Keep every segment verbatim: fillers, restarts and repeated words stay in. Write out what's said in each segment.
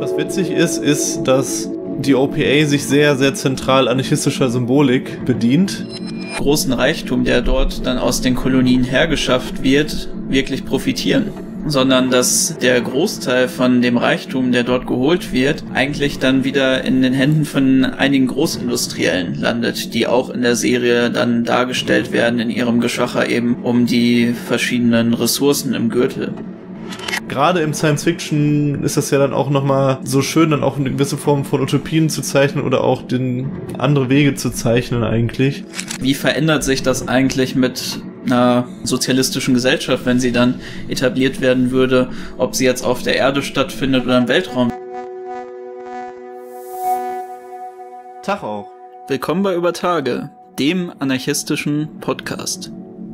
Was witzig ist, ist, dass die O P A sich sehr, sehr zentral anarchistischer Symbolik bedient. Großen Reichtum, der dort dann aus den Kolonien hergeschafft wird, wirklich profitieren. Sondern dass der Großteil von dem Reichtum, der dort geholt wird, eigentlich dann wieder in den Händen von einigen Großindustriellen landet, die auch in der Serie dann dargestellt werden in ihrem Geschacher eben um die verschiedenen Ressourcen im Gürtel. Gerade im Science-Fiction ist das ja dann auch nochmal so schön, dann auch eine gewisse Form von Utopien zu zeichnen oder auch den andere Wege zu zeichnen eigentlich. Wie verändert sich das eigentlich mit einer sozialistischen Gesellschaft, wenn sie dann etabliert werden würde, ob sie jetzt auf der Erde stattfindet oder im Weltraum? Tag auch. Willkommen bei Über Tage, dem anarchistischen Podcast.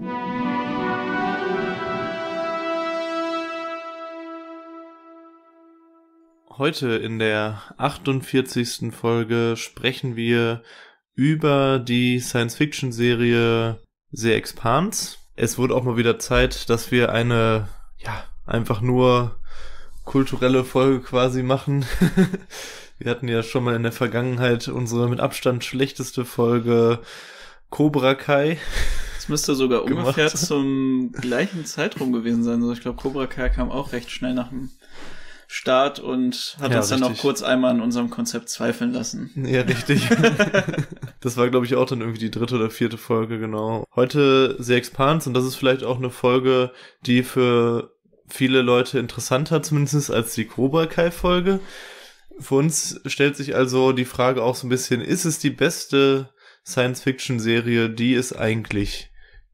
Heute in der achtundvierzigsten Folge sprechen wir über die Science-Fiction-Serie The Expanse. Es wurde auch mal wieder Zeit, dass wir eine, ja, einfach nur kulturelle Folge quasi machen. Wir hatten ja schon mal in der Vergangenheit unsere mit Abstand schlechteste Folge Cobra Kai. Das müsste sogar ungefähr zum gleichen Zeitraum gewesen sein. Also ich glaube, Cobra Kai kam auch recht schnell nach dem Start und hat ja, uns dann richtig. noch kurz einmal an unserem Konzept zweifeln lassen. Ja, richtig. Das war, glaube ich, auch dann irgendwie die dritte oder vierte Folge, genau. Heute The Expanse, und das ist vielleicht auch eine Folge, die für viele Leute interessanter zumindest als die Cobra Kai-Folge. Für uns stellt sich also die Frage auch so ein bisschen, ist es die beste Science-Fiction-Serie, die es eigentlich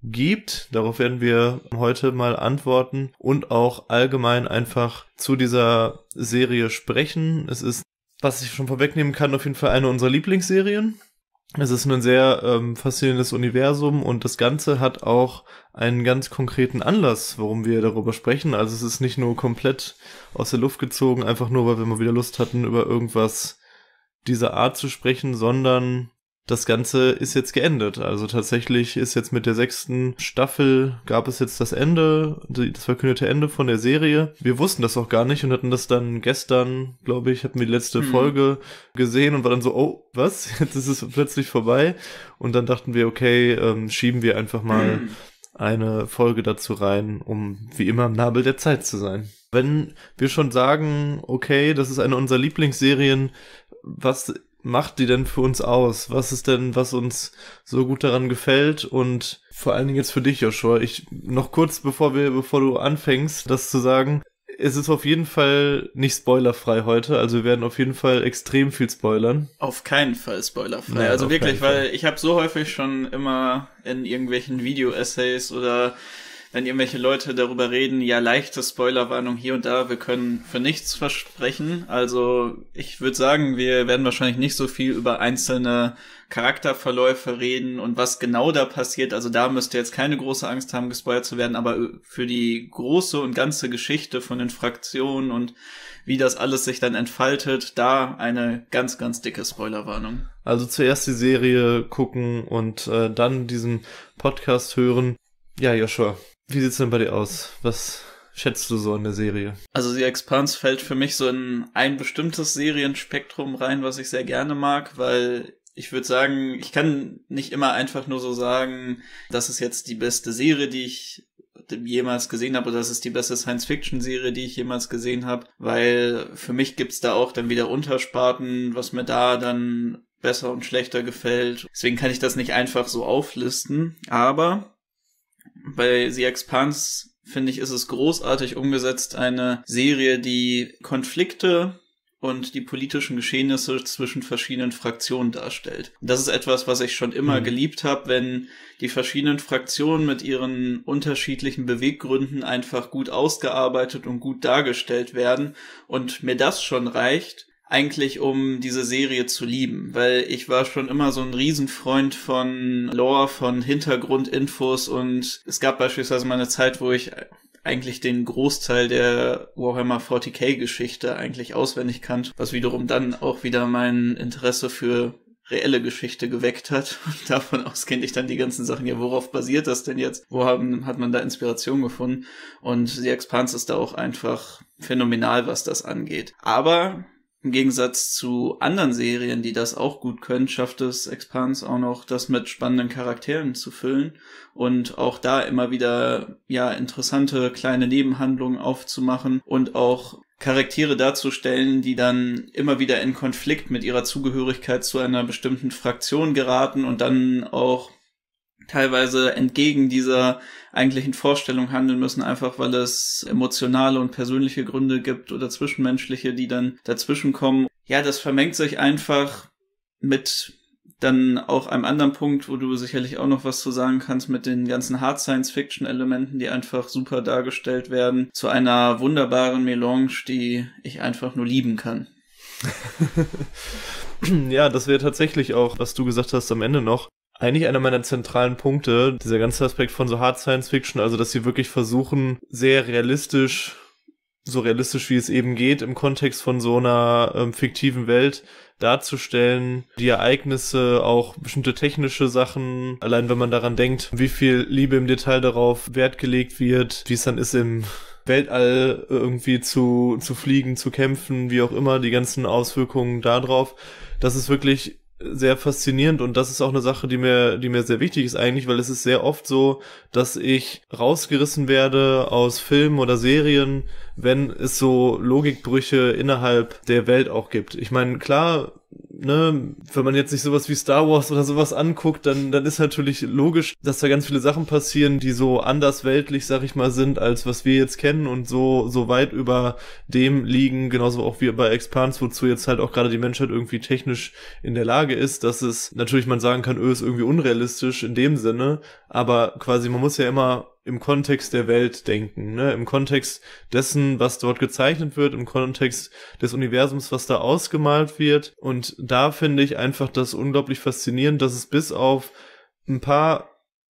gibt? Darauf werden wir heute mal antworten und auch allgemein einfach zu dieser Serie sprechen. Es ist, was ich schon vorwegnehmen kann, auf jeden Fall eine unserer Lieblingsserien. Es ist ein sehr ähm, faszinierendes Universum und das Ganze hat auch einen ganz konkreten Anlass, warum wir darüber sprechen. Also es ist nicht nur komplett aus der Luft gezogen, einfach nur, weil wir mal wieder Lust hatten, über irgendwas dieser Art zu sprechen, sondern das Ganze ist jetzt geendet. Also tatsächlich ist jetzt mit der sechsten Staffel gab es jetzt das Ende, das verkündete Ende von der Serie. Wir wussten das auch gar nicht und hatten das dann gestern, glaube ich, hatten wir die letzte hm. Folge gesehen und war dann so, oh, was? Jetzt ist es plötzlich vorbei. Und dann dachten wir, okay, ähm, schieben wir einfach mal hm. eine Folge dazu rein, um wie immer am Nabel der Zeit zu sein. Wenn wir schon sagen, okay, das ist eine unserer Lieblingsserien, was macht die denn für uns aus? Was ist denn, was uns so gut daran gefällt? Und vor allen Dingen jetzt für dich, Joshua, ich noch kurz, bevor wir, bevor du anfängst, das zu sagen, es ist auf jeden Fall nicht spoilerfrei heute, also wir werden auf jeden Fall extrem viel spoilern. Auf keinen Fall spoilerfrei, Nein, also wirklich, weil ich habe so häufig schon immer in irgendwelchen Video-Essays oder wenn irgendwelche Leute darüber reden, ja, leichte Spoilerwarnung hier und da, wir können für nichts versprechen. Also ich würde sagen, wir werden wahrscheinlich nicht so viel über einzelne Charakterverläufe reden und was genau da passiert. Also da müsst ihr jetzt keine große Angst haben, gespoilert zu werden, aber für die große und ganze Geschichte von den Fraktionen und wie das alles sich dann entfaltet, da eine ganz, ganz dicke Spoilerwarnung. Also zuerst die Serie gucken und äh, dann diesen Podcast hören. Ja, Joshua, wie sieht's denn bei dir aus? Was schätzt du so in der Serie? Also The Expanse fällt für mich so in ein bestimmtes Serienspektrum rein, was ich sehr gerne mag, weil ich würde sagen, ich kann nicht immer einfach nur so sagen, das ist jetzt die beste Serie, die ich jemals gesehen habe, oder das ist die beste Science-Fiction-Serie, die ich jemals gesehen habe, weil für mich gibt's da auch dann wieder Untersparten, was mir da dann besser und schlechter gefällt. Deswegen kann ich das nicht einfach so auflisten, aber bei The Expanse, finde ich, ist es großartig umgesetzt, eine Serie, die Konflikte und die politischen Geschehnisse zwischen verschiedenen Fraktionen darstellt. Das ist etwas, was ich schon immer mhm. geliebt habe, wenn die verschiedenen Fraktionen mit ihren unterschiedlichen Beweggründen einfach gut ausgearbeitet und gut dargestellt werden und mir das schon reicht, eigentlich um diese Serie zu lieben, weil ich war schon immer so ein Riesenfreund von Lore, von Hintergrundinfos und es gab beispielsweise mal eine Zeit, wo ich eigentlich den Großteil der Warhammer forty K Geschichte eigentlich auswendig kannte, was wiederum dann auch wieder mein Interesse für reelle Geschichte geweckt hat. Und davon ausgehend ich dann die ganzen Sachen, ja, worauf basiert das denn jetzt? Wo haben, hat man da Inspiration gefunden? Und The Expanse ist da auch einfach phänomenal, was das angeht. Aber im Gegensatz zu anderen Serien, die das auch gut können, schafft es Expanse auch noch, das mit spannenden Charakteren zu füllen und auch da immer wieder ja interessante kleine Nebenhandlungen aufzumachen und auch Charaktere darzustellen, die dann immer wieder in Konflikt mit ihrer Zugehörigkeit zu einer bestimmten Fraktion geraten und dann auch teilweise entgegen dieser eigentlichen Vorstellung handeln müssen, einfach weil es emotionale und persönliche Gründe gibt oder zwischenmenschliche, die dann dazwischen kommen. Ja, das vermengt sich einfach mit dann auch einem anderen Punkt, wo du sicherlich auch noch was zu sagen kannst, mit den ganzen Hard-Science-Fiction-Elementen, die einfach super dargestellt werden, zu einer wunderbaren Melange, die ich einfach nur lieben kann. Ja, das wäre tatsächlich auch, was du gesagt hast am Ende noch, eigentlich einer meiner zentralen Punkte, dieser ganze Aspekt von so Hard Science Fiction, also dass sie wirklich versuchen, sehr realistisch, so realistisch wie es eben geht, im Kontext von so einer ähm, fiktiven Welt darzustellen, die Ereignisse, auch bestimmte technische Sachen, allein wenn man daran denkt, wie viel Liebe im Detail darauf Wert gelegt wird, wie es dann ist im Weltall irgendwie zu, zu fliegen, zu kämpfen, wie auch immer, die ganzen Auswirkungen darauf, das ist wirklich sehr faszinierend und das ist auch eine Sache, die mir, die mir sehr wichtig ist eigentlich, weil es ist sehr oft so, dass ich rausgerissen werde aus Filmen oder Serien, wenn es so Logikbrüche innerhalb der Welt auch gibt. Ich meine, klar, ne, wenn man jetzt sich sowas wie Star Wars oder sowas anguckt, dann, dann ist natürlich logisch, dass da ganz viele Sachen passieren, die so andersweltlich, sag ich mal, sind, als was wir jetzt kennen und so, so weit über dem liegen, genauso auch wie bei Expanse, wozu jetzt halt auch gerade die Menschheit irgendwie technisch in der Lage ist, dass es natürlich man sagen kann, öh, ist irgendwie unrealistisch in dem Sinne, aber quasi man muss ja immer im Kontext der Welt denken, ne, im Kontext dessen, was dort gezeichnet wird, im Kontext des Universums, was da ausgemalt wird. Und da finde ich einfach das unglaublich faszinierend, dass es bis auf ein paar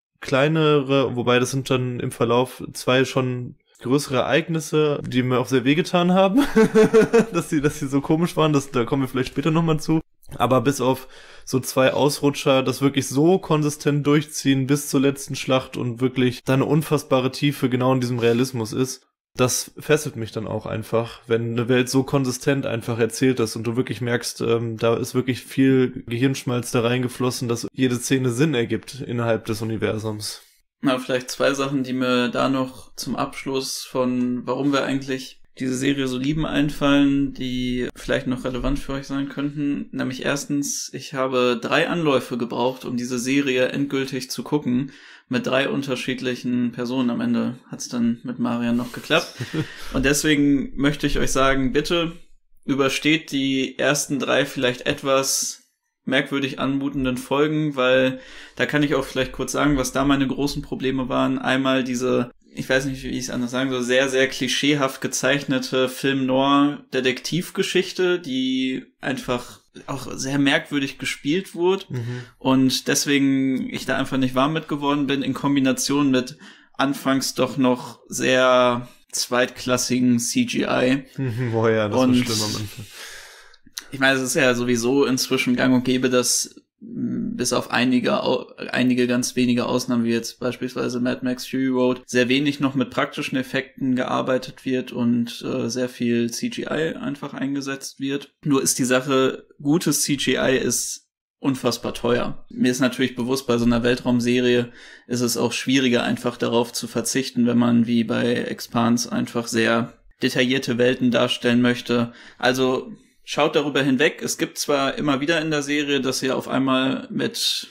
kleinere, wobei das sind dann im Verlauf zwei schon größere Ereignisse, die mir auch sehr wehgetan haben, dass sie, dass sie so komisch waren, das, da kommen wir vielleicht später nochmal zu. Aber bis auf so zwei Ausrutscher, das wirklich so konsistent durchziehen bis zur letzten Schlacht und wirklich da eine unfassbare Tiefe genau in diesem Realismus ist, das fesselt mich dann auch einfach, wenn eine Welt so konsistent einfach erzählt ist und du wirklich merkst, ähm, da ist wirklich viel Gehirnschmalz da reingeflossen, dass jede Szene Sinn ergibt innerhalb des Universums. Na, vielleicht zwei Sachen, die mir da noch zum Abschluss von, warum wir eigentlich diese Serie so lieben, einfallen, die vielleicht noch relevant für euch sein könnten. Nämlich erstens, ich habe drei Anläufe gebraucht, um diese Serie endgültig zu gucken, mit drei unterschiedlichen Personen. Am Ende hat es dann mit Marian noch geklappt. Und deswegen möchte ich euch sagen, bitte übersteht die ersten drei vielleicht etwas merkwürdig anmutenden Folgen, weil da kann ich auch vielleicht kurz sagen, was da meine großen Probleme waren. Einmal diese, ich weiß nicht, wie ich es anders sagen soll, sehr, sehr klischeehaft gezeichnete Film-Noir-Detektivgeschichte, die einfach auch sehr merkwürdig gespielt wurde mhm. und deswegen ich da einfach nicht warm mit geworden bin, in Kombination mit anfangs doch noch sehr zweitklassigen C G I. Boah, ja, das und war schlimm am Anfang. Ich meine, es ist ja sowieso inzwischen gang und gäbe, dass bis auf einige einige ganz wenige Ausnahmen, wie jetzt beispielsweise Mad Max Fury Road, sehr wenig noch mit praktischen Effekten gearbeitet wird und äh, sehr viel C G I einfach eingesetzt wird. Nur ist die Sache, gutes C G I ist unfassbar teuer. Mir ist natürlich bewusst, bei so einer Weltraumserie ist es auch schwieriger, einfach darauf zu verzichten, wenn man wie bei Expanse einfach sehr detaillierte Welten darstellen möchte. Also schaut darüber hinweg. Es gibt zwar immer wieder in der Serie, dass ihr auf einmal mit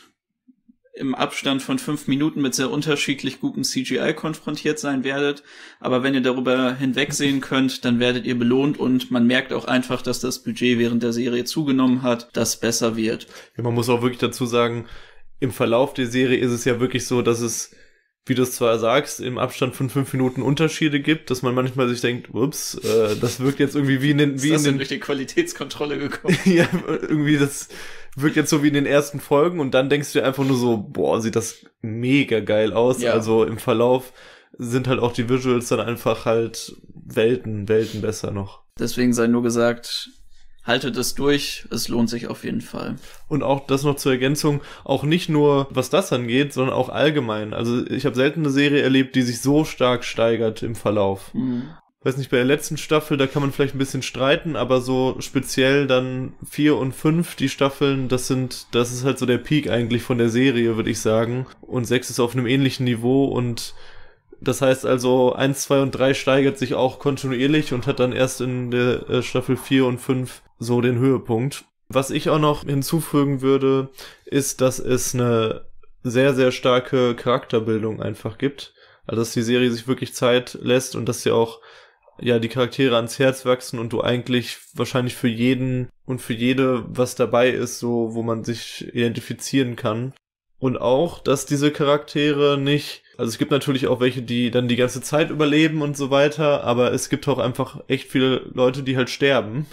im Abstand von fünf Minuten mit sehr unterschiedlich gutem C G I konfrontiert sein werdet, aber wenn ihr darüber hinwegsehen könnt, dann werdet ihr belohnt und man merkt auch einfach, dass das Budget während der Serie zugenommen hat, das besser wird. Ja, man muss auch wirklich dazu sagen, im Verlauf der Serie ist es ja wirklich so, dass es, wie du es zwar sagst, im Abstand von fünf Minuten Unterschiede gibt, dass man manchmal sich denkt, ups, äh, das wirkt jetzt irgendwie wie in den... Wie ist das in den durch die Qualitätskontrolle gekommen? Ja, irgendwie das wirkt jetzt so wie in den ersten Folgen und dann denkst du dir einfach nur so, boah, sieht das mega geil aus. Ja. Also im Verlauf sind halt auch die Visuals dann einfach halt Welten, Welten besser noch. Deswegen sei nur gesagt, haltet es durch, es lohnt sich auf jeden Fall. Und auch das noch zur Ergänzung, auch nicht nur was das angeht, sondern auch allgemein. Also ich habe selten eine Serie erlebt, die sich so stark steigert im Verlauf. Mhm. weiß nicht, bei der letzten Staffel, da kann man vielleicht ein bisschen streiten, aber so speziell dann vier und fünf, die Staffeln, das sind, das ist halt so der Peak eigentlich von der Serie, würde ich sagen. Und sechs ist auf einem ähnlichen Niveau und das heißt also, eins, zwei und drei steigert sich auch kontinuierlich und hat dann erst in der äh, Staffel vier und fünf so den Höhepunkt. Was ich auch noch hinzufügen würde, ist, dass es eine sehr, sehr starke Charakterbildung einfach gibt. Also, dass die Serie sich wirklich Zeit lässt und dass sie auch, ja, die Charaktere ans Herz wachsen und du eigentlich wahrscheinlich für jeden und für jede was dabei ist, so, wo man sich identifizieren kann. Und auch, dass diese Charaktere nicht, also es gibt natürlich auch welche, die dann die ganze Zeit überleben und so weiter, aber es gibt auch einfach echt viele Leute, die halt sterben.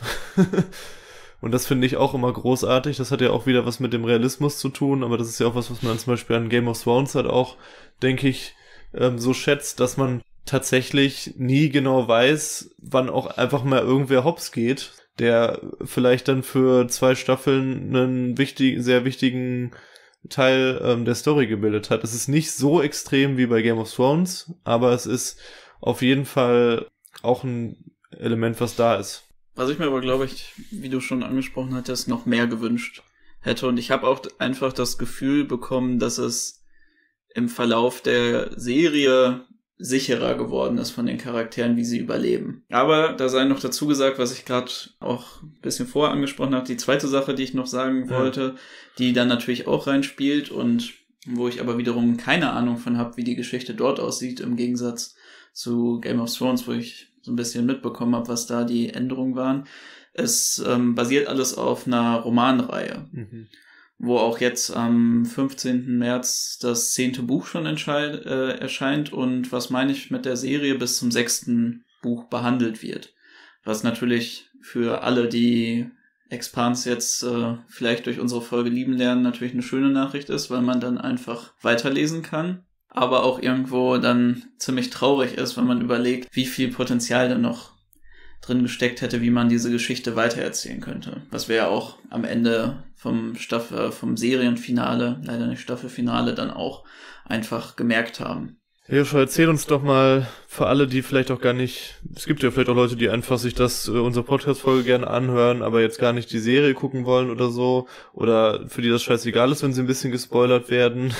Und das finde ich auch immer großartig. Das hat ja auch wieder was mit dem Realismus zu tun, aber das ist ja auch was, was man zum Beispiel an Game of Thrones halt auch, denke ich, ähm, so schätzt, dass man tatsächlich nie genau weiß, wann auch einfach mal irgendwer hops geht, der vielleicht dann für zwei Staffeln einen wichtig, sehr wichtigen Teil ähm, der Story gebildet hat. Es ist nicht so extrem wie bei Game of Thrones, aber es ist auf jeden Fall auch ein Element, was da ist. Was ich mir aber, glaube ich, wie du schon angesprochen hattest, noch mehr gewünscht hätte. Und ich habe auch einfach das Gefühl bekommen, dass es im Verlauf der Serie sicherer geworden ist von den Charakteren, wie sie überleben. Aber da sei noch dazu gesagt, was ich gerade auch ein bisschen vorher angesprochen habe, die zweite Sache, die ich noch sagen wollte, ja, die dann natürlich auch reinspielt und wo ich aber wiederum keine Ahnung von habe, wie die Geschichte dort aussieht, im Gegensatz zu Game of Thrones, wo ich so ein bisschen mitbekommen habe, was da die Änderungen waren. Es ähm, basiert alles auf einer Romanreihe, mhm. wo auch jetzt am fünfzehnten März das zehnte Buch schon entscheid- äh, erscheint und was meine ich mit der Serie bis zum sechsten Buch behandelt wird. Was natürlich für alle, die Expanse jetzt äh, vielleicht durch unsere Folge lieben lernen, natürlich eine schöne Nachricht ist, weil man dann einfach weiterlesen kann. Aber auch irgendwo dann ziemlich traurig ist, wenn man überlegt, wie viel Potenzial da noch drin gesteckt hätte, wie man diese Geschichte weitererzählen könnte. Was wir ja auch am Ende vom Staffel, vom Serienfinale, leider nicht Staffelfinale, dann auch einfach gemerkt haben. Joshua, erzähl uns doch mal, für alle, die vielleicht auch gar nicht, es gibt ja vielleicht auch Leute, die einfach sich das, äh, unsere Podcast-Folge gerne anhören, aber jetzt gar nicht die Serie gucken wollen oder so, oder für die das scheißegal ist, wenn sie ein bisschen gespoilert werden.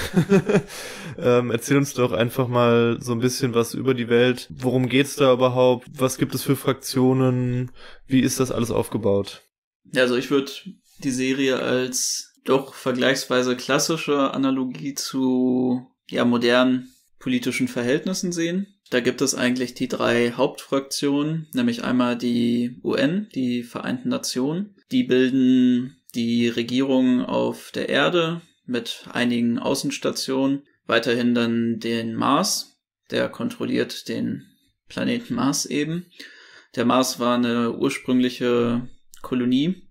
ähm, erzähl uns doch einfach mal so ein bisschen was über die Welt. Worum geht's da überhaupt? Was gibt es für Fraktionen? Wie ist das alles aufgebaut? Ja, also ich würde die Serie als doch vergleichsweise klassische Analogie zu, ja, modernen politischen Verhältnissen sehen. Da gibt es eigentlich die drei Hauptfraktionen, nämlich einmal die U N, die Vereinten Nationen. Die bilden die Regierung auf der Erde mit einigen Außenstationen. Weiterhin dann den Mars, der kontrolliert den Planeten Mars eben. Der Mars war eine ursprüngliche Kolonie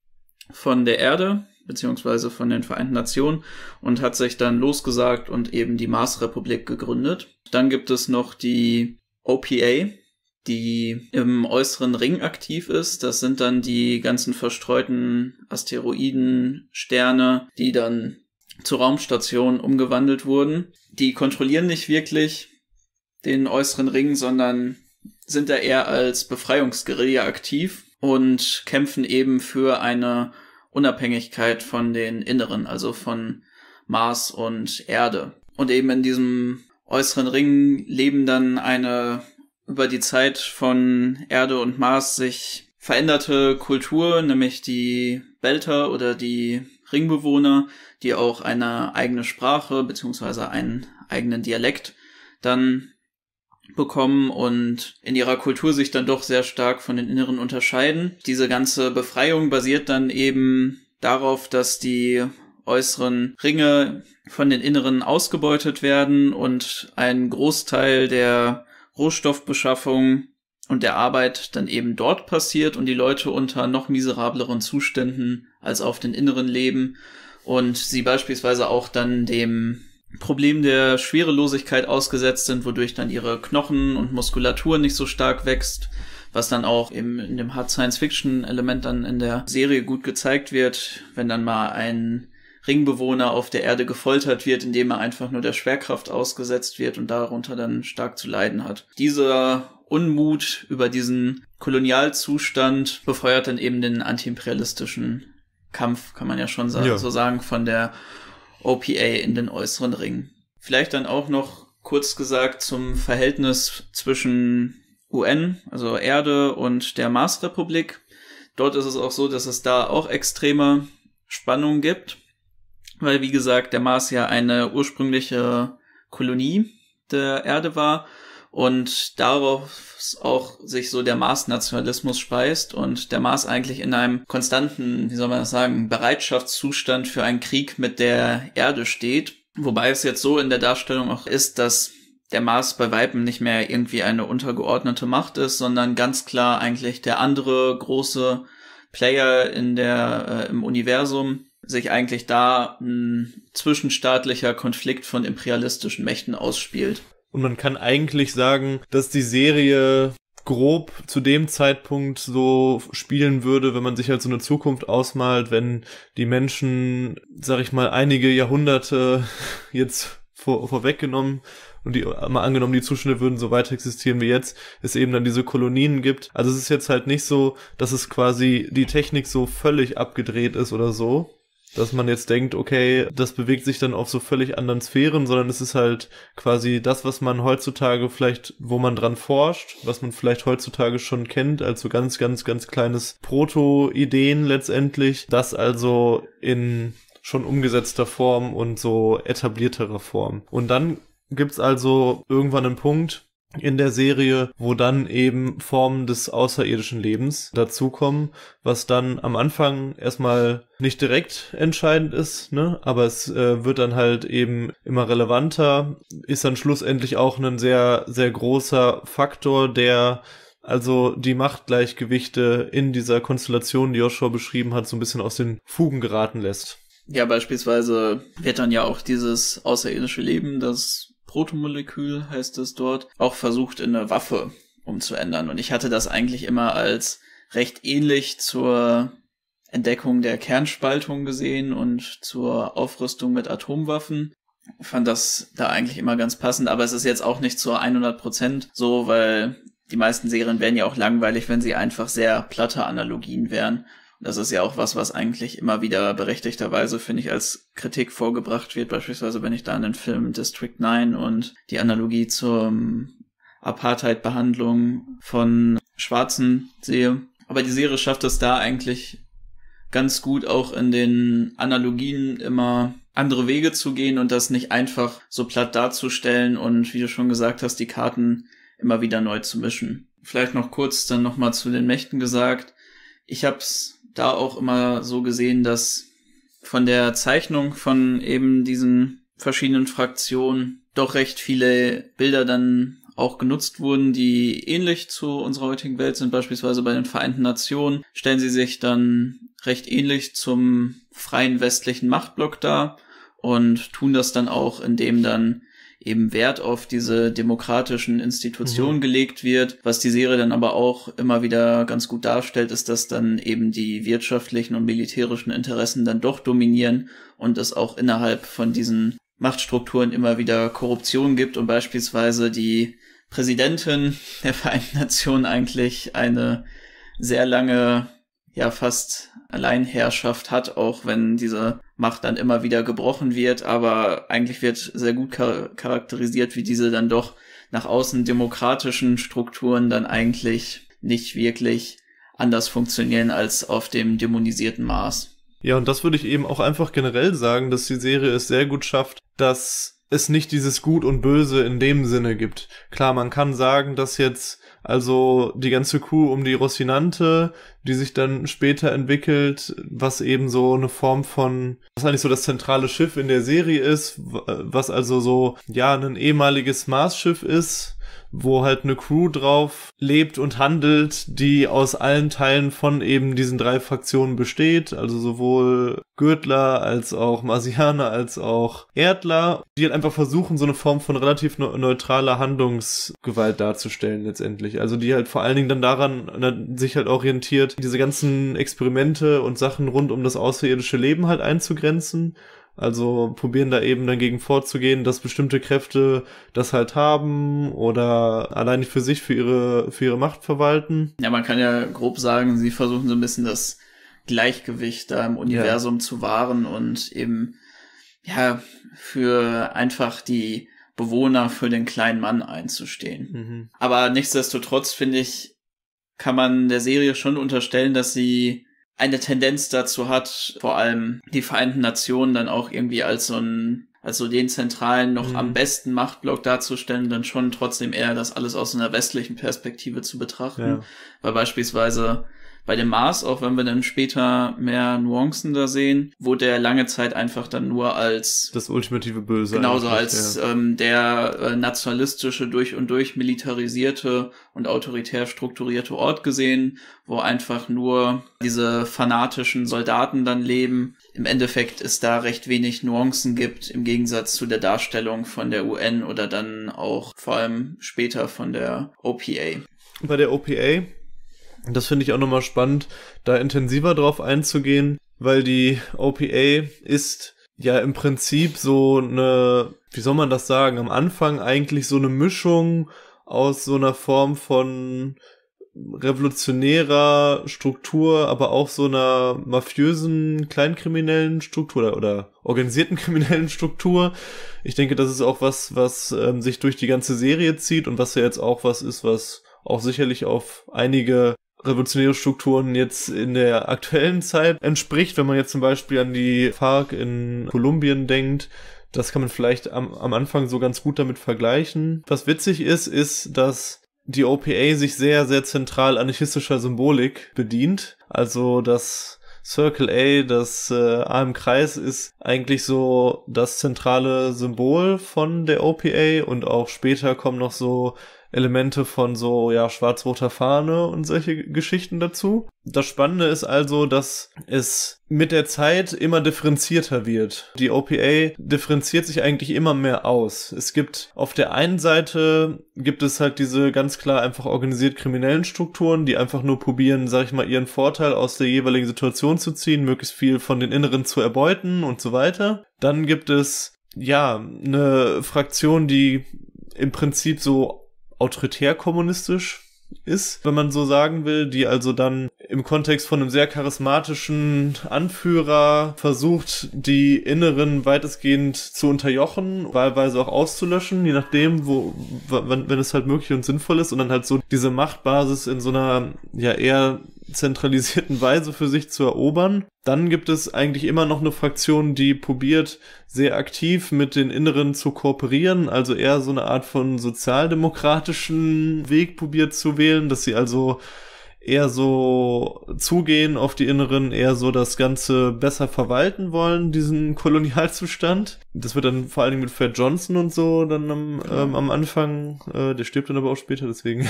von der Erde, beziehungsweise von den Vereinten Nationen und hat sich dann losgesagt und eben die Marsrepublik gegründet. Dann gibt es noch die O P A, die im äußeren Ring aktiv ist. Das sind dann die ganzen verstreuten Asteroiden, Sterne, die dann zu Raumstationen umgewandelt wurden. Die kontrollieren nicht wirklich den äußeren Ring, sondern sind da eher als Befreiungsguerilla aktiv und kämpfen eben für eine Unabhängigkeit von den Inneren, also von Mars und Erde. Und eben in diesem äußeren Ring leben dann eine über die Zeit von Erde und Mars sich veränderte Kultur, nämlich die Belter oder die Ringbewohner, die auch eine eigene Sprache beziehungsweise einen eigenen Dialekt dann bekommen und in ihrer Kultur sich dann doch sehr stark von den Inneren unterscheiden. Diese ganze Befreiung basiert dann eben darauf, dass die äußeren Ringe von den Inneren ausgebeutet werden und ein Großteil der Rohstoffbeschaffung und der Arbeit dann eben dort passiert und die Leute unter noch miserableren Zuständen als auf den Inneren leben und sie beispielsweise auch dann dem Problem der Schwerelosigkeit ausgesetzt sind, wodurch dann ihre Knochen und Muskulatur nicht so stark wächst, was dann auch eben in dem Hard Science-Fiction-Element dann in der Serie gut gezeigt wird, wenn dann mal ein Ringbewohner auf der Erde gefoltert wird, indem er einfach nur der Schwerkraft ausgesetzt wird und darunter dann stark zu leiden hat. Dieser Unmut über diesen Kolonialzustand befeuert dann eben den antiimperialistischen Kampf, kann man ja schon sagen, ja. so sagen, von der O P A in den äußeren Ringen. Vielleicht dann auch noch kurz gesagt zum Verhältnis zwischen U N, also Erde, und der Marsrepublik. Dort ist es auch so, dass es da auch extreme Spannungen gibt, weil, wie gesagt, der Mars ja eine ursprüngliche Kolonie der Erde war und darauf auch sich so der Mars-Nationalismus speist und der Mars eigentlich in einem konstanten, wie soll man das sagen, Bereitschaftszustand für einen Krieg mit der Erde steht. Wobei es jetzt so in der Darstellung auch ist, dass der Mars bei Weitem nicht mehr irgendwie eine untergeordnete Macht ist, sondern ganz klar eigentlich der andere große Player in der äh, im Universum, sich eigentlich da ein zwischenstaatlicher Konflikt von imperialistischen Mächten ausspielt. Und man kann eigentlich sagen, dass die Serie grob zu dem Zeitpunkt so spielen würde, wenn man sich halt so eine Zukunft ausmalt, wenn die Menschen, sag ich mal, einige Jahrhunderte jetzt vor, vorweggenommen und die mal angenommen, die Zustände würden so weiter existieren wie jetzt, es eben dann diese Kolonien gibt. Also es ist jetzt halt nicht so, dass es quasi die Technik so völlig abgedreht ist oder so, dass man jetzt denkt, okay, das bewegt sich dann auf so völlig anderen Sphären, sondern es ist halt quasi das, was man heutzutage vielleicht, wo man dran forscht, was man vielleicht heutzutage schon kennt, als so ganz, ganz, ganz kleines Proto-Ideen letztendlich, das also in schon umgesetzter Form und so etablierterer Form. Und dann gibt's also irgendwann einen Punkt in der Serie, wo dann eben Formen des außerirdischen Lebens dazukommen, was dann am Anfang erstmal nicht direkt entscheidend ist, ne, aber es äh, wird dann halt eben immer relevanter, ist dann schlussendlich auch ein sehr, sehr großer Faktor, der also die Machtgleichgewichte in dieser Konstellation, die Joshua beschrieben hat, so ein bisschen aus den Fugen geraten lässt. Ja, beispielsweise wird dann ja auch dieses außerirdische Leben, das Protomolekül heißt es dort, auch versucht in eine Waffe umzuändern. Und ich hatte das eigentlich immer als recht ähnlich zur Entdeckung der Kernspaltung gesehen und zur Aufrüstung mit Atomwaffen. Ich fand das da eigentlich immer ganz passend, aber es ist jetzt auch nicht zu hundert Prozent so, weil die meisten Serien wären ja auch langweilig, wenn sie einfach sehr platte Analogien wären. Das ist ja auch was, was eigentlich immer wieder berechtigterweise, finde ich, als Kritik vorgebracht wird. Beispielsweise, wenn ich da an den Film District neun und die Analogie zur Apartheid-Behandlung von Schwarzen sehe. Aber die Serie schafft es da eigentlich ganz gut, auch in den Analogien immer andere Wege zu gehen und das nicht einfach so platt darzustellen und, wie du schon gesagt hast, die Karten immer wieder neu zu mischen. Vielleicht noch kurz dann nochmal zu den Mächten gesagt. Ich hab's da auch immer so gesehen, dass von der Zeichnung von eben diesen verschiedenen Fraktionen doch recht viele Bilder dann auch genutzt wurden, die ähnlich zu unserer heutigen Welt sind. Beispielsweise bei den Vereinten Nationen stellen sie sich dann recht ähnlich zum freien westlichen Machtblock dar und tun das dann auch, indem dann eben Wert auf diese demokratischen Institutionen mhm. gelegt wird. Was die Serie dann aber auch immer wieder ganz gut darstellt, ist, dass dann eben die wirtschaftlichen und militärischen Interessen dann doch dominieren und es auch innerhalb von diesen Machtstrukturen immer wieder Korruption gibt und beispielsweise die Präsidentin der Vereinten Nationen eigentlich eine sehr lange, ja fast Alleinherrschaft hat, auch wenn diese Macht dann immer wieder gebrochen wird, aber eigentlich wird sehr gut char- charakterisiert, wie diese dann doch nach außen demokratischen Strukturen dann eigentlich nicht wirklich anders funktionieren als auf dem dämonisierten Mars. Ja, und das würde ich eben auch einfach generell sagen, dass die Serie es sehr gut schafft, dass es nicht dieses Gut und Böse in dem Sinne gibt. Klar, man kann sagen, dass jetzt also die ganze Crew um die Rocinante, die sich dann später entwickelt, was eben so eine Form von, was eigentlich so das zentrale Schiff in der Serie ist, was also so, ja, ein ehemaliges Marsschiff ist, wo halt eine Crew drauf lebt und handelt, die aus allen Teilen von eben diesen drei Fraktionen besteht, also sowohl Gürtler als auch Marsianer als auch Erdler, die halt einfach versuchen, so eine Form von relativ ne- neutraler Handlungsgewalt darzustellen letztendlich. Also die halt vor allen Dingen dann daran na, sich halt orientiert, diese ganzen Experimente und Sachen rund um das außerirdische Leben halt einzugrenzen Also probieren da eben dagegen vorzugehen, dass bestimmte Kräfte das halt haben oder allein für sich, für ihre, für ihre Macht verwalten. Ja, man kann ja grob sagen, sie versuchen so ein bisschen das Gleichgewicht da im Universum ja. zu wahren und eben, ja, für einfach die Bewohner, für den kleinen Mann einzustehen. Mhm. Aber nichtsdestotrotz, finde ich, kann man der Serie schon unterstellen, dass sie eine Tendenz dazu hat, vor allem die Vereinten Nationen dann auch irgendwie als so ein, als so den zentralen, noch mhm. am besten Machtblock darzustellen, dann schon trotzdem eher das alles aus einer westlichen Perspektive zu betrachten. Ja. Weil beispielsweise bei dem Mars, auch wenn wir dann später mehr Nuancen da sehen, wurde er lange Zeit einfach dann nur als das ultimative Böse. Genauso als ja. ähm, der äh, nationalistische, durch und durch militarisierte und autoritär strukturierte Ort gesehen, wo einfach nur diese fanatischen Soldaten dann leben. Im Endeffekt es da recht wenig Nuancen gibt, im Gegensatz zu der Darstellung von der U N oder dann auch vor allem später von der O P A. Bei der O P A, das finde ich auch nochmal spannend, da intensiver drauf einzugehen, weil die O P A ist ja im Prinzip so eine, wie soll man das sagen, am Anfang eigentlich so eine Mischung aus so einer Form von revolutionärer Struktur, aber auch so einer mafiösen, kleinkriminellen Struktur oder, oder organisierten kriminellen Struktur. Ich denke, das ist auch was, was ähm, sich durch die ganze Serie zieht und was ja jetzt auch was ist, was auch sicherlich auf einige revolutionäre Strukturen jetzt in der aktuellen Zeit entspricht, wenn man jetzt zum Beispiel an die FARC in Kolumbien denkt. Das kann man vielleicht am, am Anfang so ganz gut damit vergleichen. Was witzig ist, ist, dass die O P A sich sehr, sehr zentral anarchistischer Symbolik bedient. Also das Circle A, das äh, A im Kreis, ist eigentlich so das zentrale Symbol von der O P A und auch später kommen noch so Elemente von so, ja, schwarz-roter Fahne und solche Geschichten dazu. Das Spannende ist also, dass es mit der Zeit immer differenzierter wird. Die O P A differenziert sich eigentlich immer mehr aus. Es gibt auf der einen Seite gibt es halt diese ganz klar einfach organisiert kriminellen Strukturen, die einfach nur probieren, sag ich mal, ihren Vorteil aus der jeweiligen Situation zu ziehen, möglichst viel von den Inneren zu erbeuten und so weiter. Dann gibt es, ja, eine Fraktion, die im Prinzip so autoritär-kommunistisch ist, wenn man so sagen will, die also dann im Kontext von einem sehr charismatischen Anführer versucht, die Inneren weitestgehend zu unterjochen, wahlweise auch auszulöschen, je nachdem, wo, wenn, wenn es halt möglich und sinnvoll ist und dann halt so diese Machtbasis in so einer, ja, eher zentralisierten Weise für sich zu erobern. Dann gibt es eigentlich immer noch eine Fraktion, die probiert, sehr aktiv mit den Inneren zu kooperieren, also eher so eine Art von sozialdemokratischen Weg probiert zu wählen, dass sie also eher so zugehen auf die Inneren, eher so das Ganze besser verwalten wollen, diesen Kolonialzustand. Das wird dann vor allen Dingen mit Fred Johnson und so dann am, ja. ähm, am Anfang, äh, der stirbt dann aber auch später, deswegen.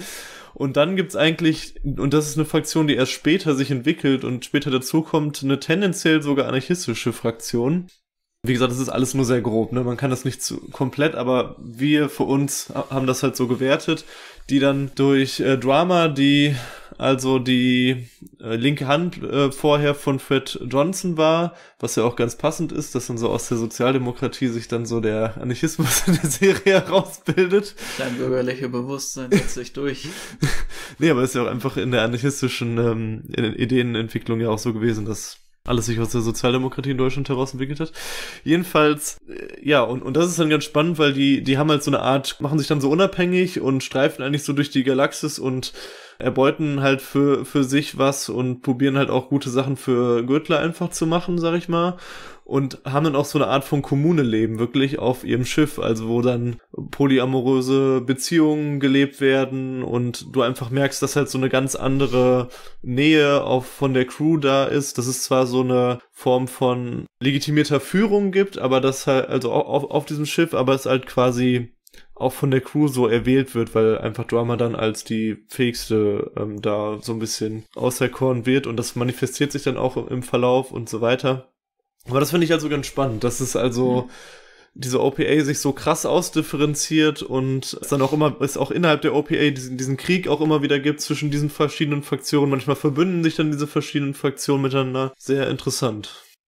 Und dann gibt's eigentlich, und das ist eine Fraktion, die erst später sich entwickelt und später dazukommt, eine tendenziell sogar anarchistische Fraktion. Wie gesagt, das ist alles nur sehr grob, ne? Man kann das nicht zu komplett, aber wir für uns haben das halt so gewertet, die dann durch äh, Drama, die also die äh, linke Hand äh, vorher von Fred Johnson war, was ja auch ganz passend ist, dass dann so aus der Sozialdemokratie sich dann so der Anarchismus in der Serie herausbildet. Dein bürgerliche Bewusstsein setzt sich durch. Nee, aber ist ja auch einfach in der anarchistischen ähm, Ideenentwicklung ja auch so gewesen, dass alles sich aus der Sozialdemokratie in Deutschland heraus entwickelt hat. Jedenfalls, äh, ja, und, und das ist dann ganz spannend, weil die, die haben halt so eine Art, machen sich dann so unabhängig und streifen eigentlich so durch die Galaxis und erbeuten halt für, für sich was und probieren halt auch gute Sachen für Gürtler einfach zu machen, sag ich mal. Und haben dann auch so eine Art von Kommune-Leben wirklich auf ihrem Schiff, also wo dann polyamoröse Beziehungen gelebt werden und du einfach merkst, dass halt so eine ganz andere Nähe auch von der Crew da ist, dass es zwar so eine Form von legitimierter Führung gibt, aber das halt, also auf, auf diesem Schiff, aber es halt quasi auch von der Crew so erwählt wird, weil einfach Drama dann als die fähigste ähm, da so ein bisschen auserkoren wird und das manifestiert sich dann auch im Verlauf und so weiter. Aber das finde ich also ganz spannend, dass es also mhm. diese O P A sich so krass ausdifferenziert und es dann auch immer, es auch innerhalb der O P A diesen, diesen Krieg auch immer wieder gibt zwischen diesen verschiedenen Fraktionen. Manchmal verbünden sich dann diese verschiedenen Fraktionen miteinander. Sehr interessant.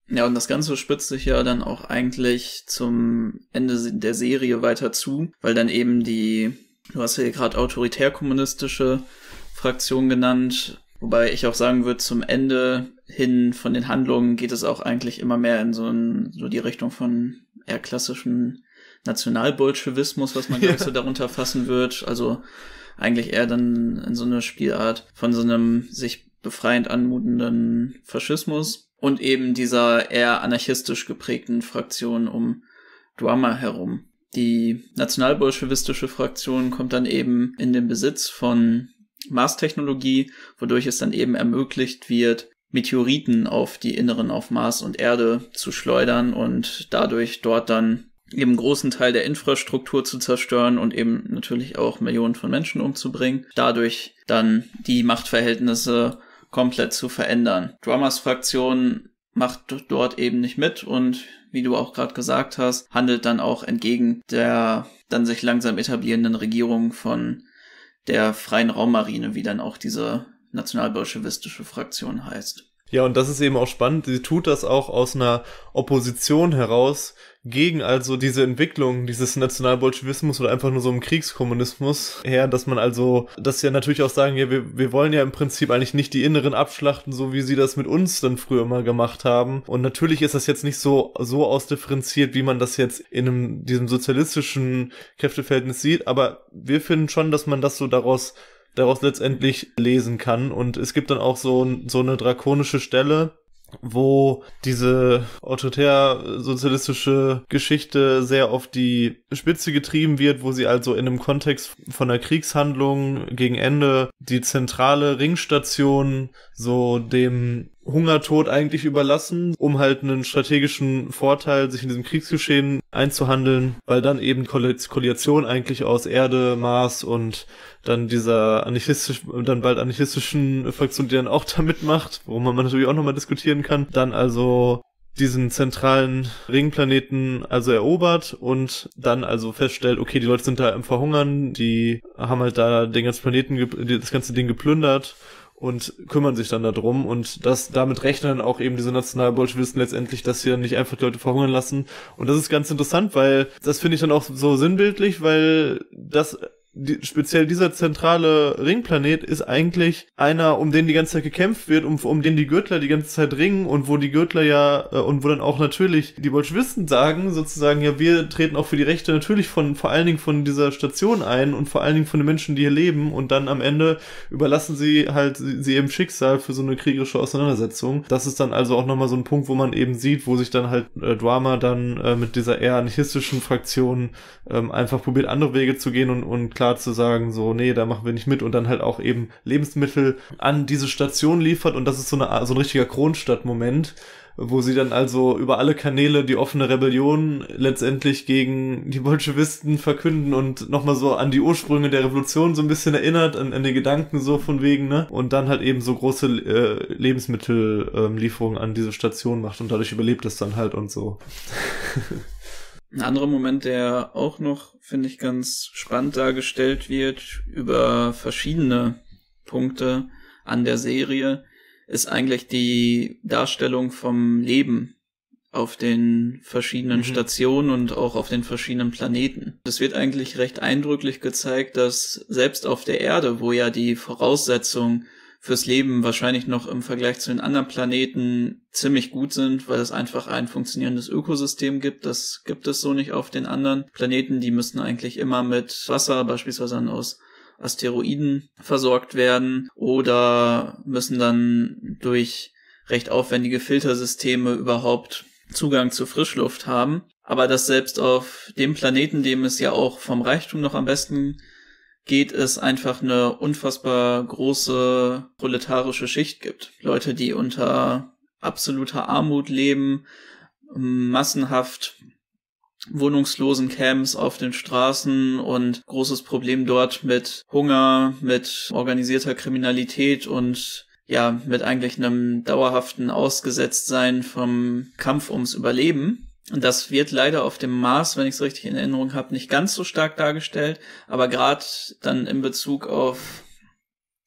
Ja, und das Ganze spitzt sich ja dann auch eigentlich zum Ende der Serie weiter zu, weil dann eben die, du hast ja gerade autoritär-kommunistische Fraktion genannt, wobei ich auch sagen würde, zum Ende hin von den Handlungen geht es auch eigentlich immer mehr in so, ein, so die Richtung von eher klassischen Nationalbolschewismus, was man ja. glaube ich so darunter fassen wird. Also eigentlich eher dann in so eine Spielart von so einem sich befreiend anmutenden Faschismus und eben dieser eher anarchistisch geprägten Fraktion um Duhamel herum. Die nationalbolschewistische Fraktion kommt dann eben in den Besitz von Mars-Technologie, wodurch es dann eben ermöglicht wird, Meteoriten auf die Inneren auf Mars und Erde zu schleudern und dadurch dort dann eben einen großen Teil der Infrastruktur zu zerstören und eben natürlich auch Millionen von Menschen umzubringen. Dadurch dann die Machtverhältnisse komplett zu verändern. Duhamels Fraktion macht dort eben nicht mit und wie du auch gerade gesagt hast, handelt dann auch entgegen der dann sich langsam etablierenden Regierung von der Freien Raummarine, wie dann auch diese nationalbolschewistische Fraktion heißt. Ja, und das ist eben auch spannend. Sie tut das auch aus einer Opposition heraus gegen also diese Entwicklung dieses Nationalbolschewismus oder einfach nur so im Kriegskommunismus her, dass man also, dass ja natürlich auch sagen, ja, wir, wir wollen ja im Prinzip eigentlich nicht die Inneren abschlachten, so wie sie das mit uns dann früher mal gemacht haben. Und natürlich ist das jetzt nicht so, so ausdifferenziert, wie man das jetzt in einem, diesem sozialistischen Kräfteverhältnis sieht, aber wir finden schon, dass man das so daraus daraus letztendlich lesen kann. Und es gibt dann auch so, so eine drakonische Stelle, wo diese autoritär-sozialistische Geschichte sehr auf die Spitze getrieben wird, wo sie also in einem Kontext von einer Kriegshandlung gegen Ende die zentrale Ringstation so dem Hungertod eigentlich überlassen, um halt einen strategischen Vorteil sich in diesem Kriegsgeschehen einzuhandeln, weil dann eben Koalition eigentlich aus Erde, Mars und dann dieser anarchistisch, dann bald anarchistischen Fraktion, die dann auch da mitmacht, worüber man natürlich auch nochmal diskutieren kann, dann also diesen zentralen Ringplaneten also erobert und dann also feststellt, okay, die Leute sind da im Verhungern, die haben halt da den ganzen Planeten, das ganze Ding geplündert und kümmern sich dann darum und das damit rechnen auch eben diese Nationalbolschewisten letztendlich, dass sie dann nicht einfach die Leute verhungern lassen. Und das ist ganz interessant, weil das finde ich dann auch so sinnbildlich, weil das Die, speziell dieser zentrale Ringplanet ist eigentlich einer, um den die ganze Zeit gekämpft wird, um, um den die Gürtler die ganze Zeit ringen und wo die Gürtler ja, äh, und wo dann auch natürlich die Bolschewisten sagen, sozusagen, ja, wir treten auch für die Rechte natürlich von, vor allen Dingen von dieser Station ein und vor allen Dingen von den Menschen, die hier leben und dann am Ende überlassen sie halt sie, sie ihrem Schicksal für so eine kriegerische Auseinandersetzung. Das ist dann also auch nochmal so ein Punkt, wo man eben sieht, wo sich dann halt äh, Duhamel dann äh, mit dieser eher anarchistischen Fraktion ähm, einfach probiert, andere Wege zu gehen und, und klar zu sagen, so, nee, da machen wir nicht mit und dann halt auch eben Lebensmittel an diese Station liefert und das ist so eine so ein richtiger Kronstadt-Moment, wo sie dann also über alle Kanäle die offene Rebellion letztendlich gegen die Bolschewisten verkünden und nochmal so an die Ursprünge der Revolution so ein bisschen erinnert, an, an die Gedanken so von wegen, ne? Und dann halt eben so große äh, Lebensmittellieferungen ähm, an diese Station macht und dadurch überlebt es dann halt und so. Ein anderer Moment, der auch noch, finde ich, ganz spannend dargestellt wird über verschiedene Punkte an der Serie, ist eigentlich die Darstellung vom Leben auf den verschiedenen mhm. Stationen und auch auf den verschiedenen Planeten. Es wird eigentlich recht eindrücklich gezeigt, dass selbst auf der Erde, wo ja die Voraussetzungen fürs Leben wahrscheinlich noch im Vergleich zu den anderen Planeten ziemlich gut sind, weil es einfach ein funktionierendes Ökosystem gibt. Das gibt es so nicht auf den anderen Planeten. Die müssten eigentlich immer mit Wasser, beispielsweise dann aus Asteroiden, versorgt werden oder müssen dann durch recht aufwendige Filtersysteme überhaupt Zugang zu Frischluft haben. Aber dass selbst auf dem Planeten, dem es ja auch vom Reichtum noch am besten geht, es einfach eine unfassbar große proletarische Schicht gibt. Leute, die unter absoluter Armut leben, massenhaft wohnungslosen Camps auf den Straßen und großes Problem dort mit Hunger, mit organisierter Kriminalität und ja, mit eigentlich einem dauerhaften Ausgesetztsein vom Kampf ums Überleben. Und das wird leider auf dem Mars, wenn ich es richtig in Erinnerung habe, nicht ganz so stark dargestellt, aber gerade dann in Bezug auf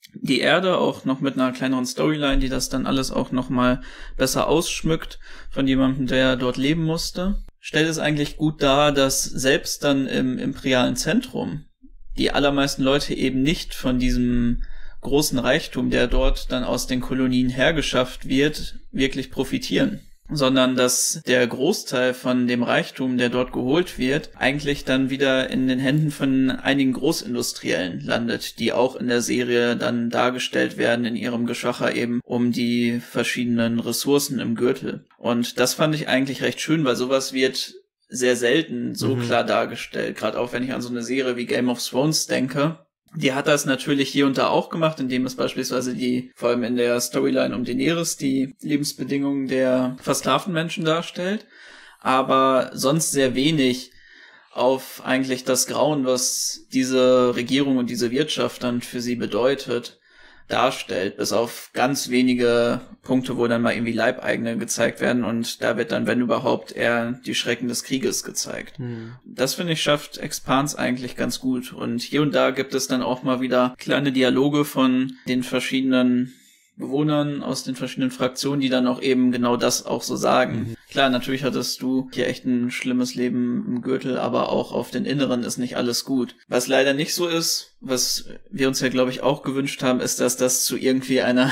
die Erde, auch noch mit einer kleineren Storyline, die das dann alles auch nochmal besser ausschmückt von jemandem, der dort leben musste. Stellt es eigentlich gut dar, dass selbst dann im imperialen Zentrum die allermeisten Leute eben nicht von diesem großen Reichtum, der dort dann aus den Kolonien hergeschafft wird, wirklich profitieren, sondern dass der Großteil von dem Reichtum, der dort geholt wird, eigentlich dann wieder in den Händen von einigen Großindustriellen landet, die auch in der Serie dann dargestellt werden in ihrem Geschacher eben um die verschiedenen Ressourcen im Gürtel. Und das fand ich eigentlich recht schön, weil sowas wird sehr selten so mhm. klar dargestellt, gerade auch wenn ich an so eine Serie wie Game of Thrones denke. Die hat das natürlich hier und da auch gemacht, indem es beispielsweise die, vor allem in der Storyline um Daenerys, die Lebensbedingungen der versklavten Menschen darstellt, aber sonst sehr wenig auf eigentlich das Grauen, was diese Regierung und diese Wirtschaft dann für sie bedeutet, darstellt, bis auf ganz wenige Punkte, wo dann mal irgendwie Leibeigene gezeigt werden und da wird dann, wenn überhaupt, eher die Schrecken des Krieges gezeigt. Hm. Das, finde ich, schafft Expanse eigentlich ganz gut und hier und da gibt es dann auch mal wieder kleine Dialoge von den verschiedenen Bewohnern aus den verschiedenen Fraktionen, die dann auch eben genau das auch so sagen. Mhm. Klar, natürlich hattest du hier echt ein schlimmes Leben im Gürtel, aber auch auf den Inneren ist nicht alles gut. Was leider nicht so ist, was wir uns ja, glaube ich, auch gewünscht haben, ist, dass das zu irgendwie einer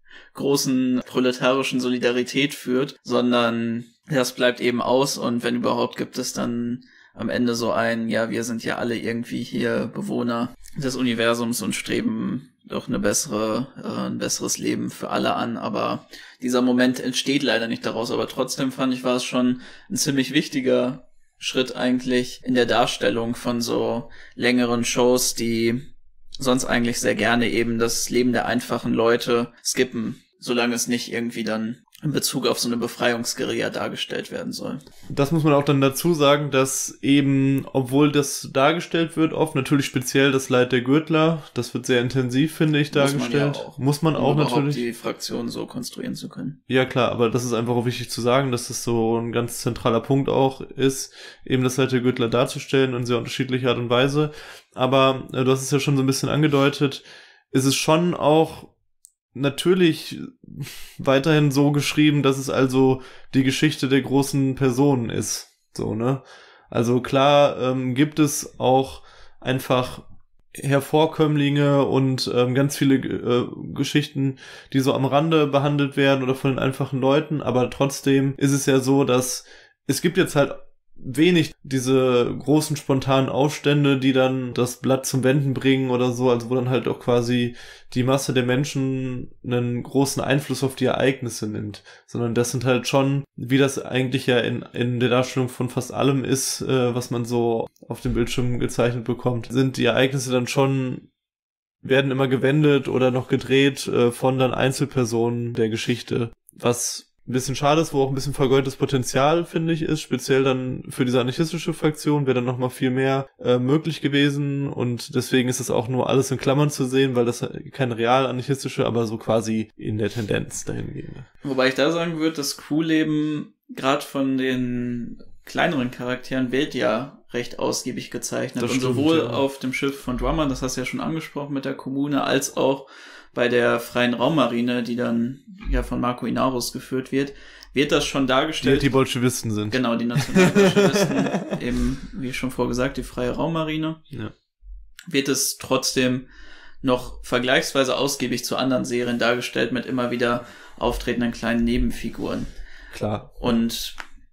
großen proletarischen Solidarität führt, sondern das bleibt eben aus und wenn überhaupt gibt es dann am Ende so ein, ja, wir sind ja alle irgendwie hier Bewohner des Universums und streben doch eine bessere, äh, ein besseres Leben für alle an, aber dieser Moment entsteht leider nicht daraus, aber trotzdem fand ich, war es schon ein ziemlich wichtiger Schritt eigentlich in der Darstellung von so längeren Shows, die sonst eigentlich sehr gerne eben das Leben der einfachen Leute skippen, solange es nicht irgendwie dann in Bezug auf so eine Befreiungsguerilla dargestellt werden soll. Das muss man auch dann dazu sagen, dass eben, obwohl das dargestellt wird, oft natürlich speziell das Leid der Gürtler, das wird sehr intensiv, finde ich, dargestellt. Muss man, ja auch. Muss man auch um natürlich. die Fraktion so konstruieren zu können. Ja klar, aber das ist einfach auch wichtig zu sagen, dass das so ein ganz zentraler Punkt auch ist, eben das Leid der Gürtler darzustellen in sehr unterschiedlicher Art und Weise. Aber äh, du hast es ja schon so ein bisschen angedeutet, ist es schon auch natürlich weiterhin so geschrieben, dass es also die Geschichte der großen Personen ist, so, ne? Also klar ähm, gibt es auch einfach Hervorkömmlinge und ähm, ganz viele äh, Geschichten, die so am Rande behandelt werden oder von den einfachen Leuten, aber trotzdem ist es ja so, dass es gibt jetzt halt wenig diese großen spontanen Aufstände, die dann das Blatt zum Wenden bringen oder so, also wo dann halt auch quasi die Masse der Menschen einen großen Einfluss auf die Ereignisse nimmt, sondern das sind halt schon, wie das eigentlich ja in in der Darstellung von fast allem ist, äh, was man so auf dem Bildschirm gezeichnet bekommt, sind die Ereignisse dann schon, werden immer gewendet oder noch gedreht äh, von dann Einzelpersonen der Geschichte, was ein bisschen schade ist, wo auch ein bisschen vergeudetes Potenzial, finde ich, ist, speziell dann für diese anarchistische Fraktion wäre dann nochmal viel mehr äh, möglich gewesen und deswegen ist das auch nur alles in Klammern zu sehen, weil das keine real anarchistische, aber so quasi in der Tendenz dahin ginge. Wobei ich da sagen würde, das Crewleben gerade von den kleineren Charakteren wird ja recht ausgiebig gezeichnet das und stimmt, sowohl ja. auf dem Schiff von Drummer, das hast du ja schon angesprochen mit der Kommune, als auch bei der freien Raummarine, die dann ja von Marco Inarus geführt wird, wird das schon dargestellt. Die, die Bolschewisten sind. Genau, die Nationalbolschewisten, eben, wie schon vorgesagt, die freie Raummarine. Ja. Wird es trotzdem noch vergleichsweise ausgiebig zu anderen Serien dargestellt mit immer wieder auftretenden kleinen Nebenfiguren. Klar. Und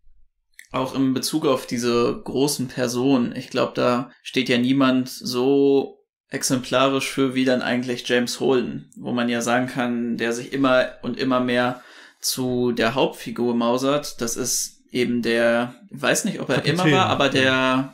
auch in Bezug auf diese großen Personen, ich glaube, da steht ja niemand so exemplarisch für wie dann eigentlich James Holden, wo man ja sagen kann, der sich immer und immer mehr zu der Hauptfigur mausert. Das ist eben der, ich weiß nicht, ob er Kapitän. immer war, aber der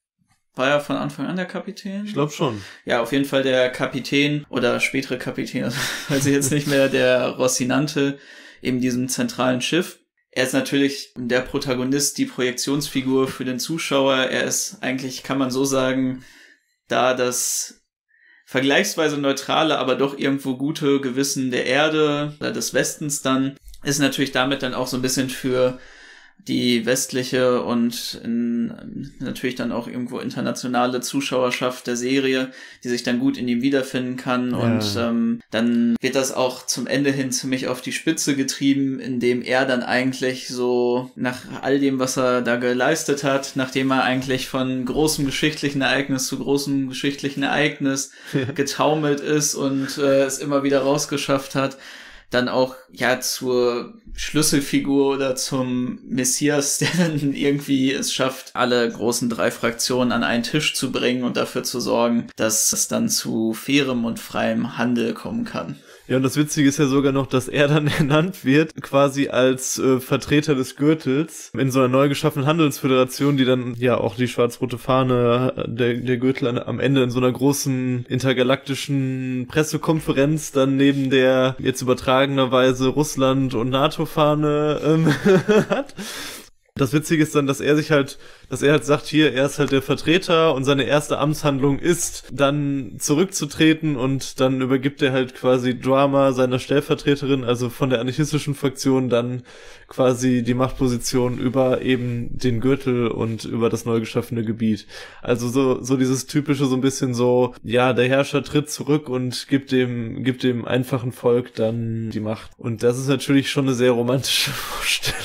war ja von Anfang an der Kapitän. Ich glaube schon. Ja, auf jeden Fall der Kapitän oder spätere Kapitän, also, also jetzt nicht mehr der Rocinante, eben diesem zentralen Schiff. Er ist natürlich der Protagonist, die Projektionsfigur für den Zuschauer. Er ist eigentlich, kann man so sagen, da das vergleichsweise neutrale, aber doch irgendwo gute Gewissen der Erde oder des Westens dann, ist natürlich damit dann auch so ein bisschen für die westliche und in, natürlich dann auch irgendwo internationale Zuschauerschaft der Serie, die sich dann gut in ihm wiederfinden kann. Ja. Und ähm, dann wird das auch zum Ende hin ziemlich auf die Spitze getrieben, indem er dann eigentlich so nach all dem, was er da geleistet hat, nachdem er eigentlich von großem geschichtlichen Ereignis zu großem geschichtlichen Ereignis getaumelt ist und äh, es immer wieder rausgeschafft hat, dann auch ja zur Schlüsselfigur oder zum Messias, der dann irgendwie es schafft, alle großen drei Fraktionen an einen Tisch zu bringen und dafür zu sorgen, dass es dann zu fairem und freiem Handel kommen kann. Ja, und das Witzige ist ja sogar noch, dass er dann ernannt wird, quasi als äh, Vertreter des Gürtels in so einer neu geschaffenen Handelsföderation, die dann ja auch die schwarz-rote Fahne, der, der Gürtel an, am Ende in so einer großen intergalaktischen Pressekonferenz dann neben der jetzt übertragenerweise Russland- und NATO-Fahne ähm, hat. Das Witzige ist dann, dass er sich halt, dass er halt sagt, hier, er ist halt der Vertreter und seine erste Amtshandlung ist, dann zurückzutreten und dann übergibt er halt quasi Drama seiner Stellvertreterin, also von der anarchistischen Fraktion, dann quasi die Machtposition über eben den Gürtel und über das neu geschaffene Gebiet. Also so, so dieses typische, so ein bisschen so, ja, der Herrscher tritt zurück und gibt dem, gibt dem einfachen Volk dann die Macht. Und das ist natürlich schon eine sehr romantische Vorstellung.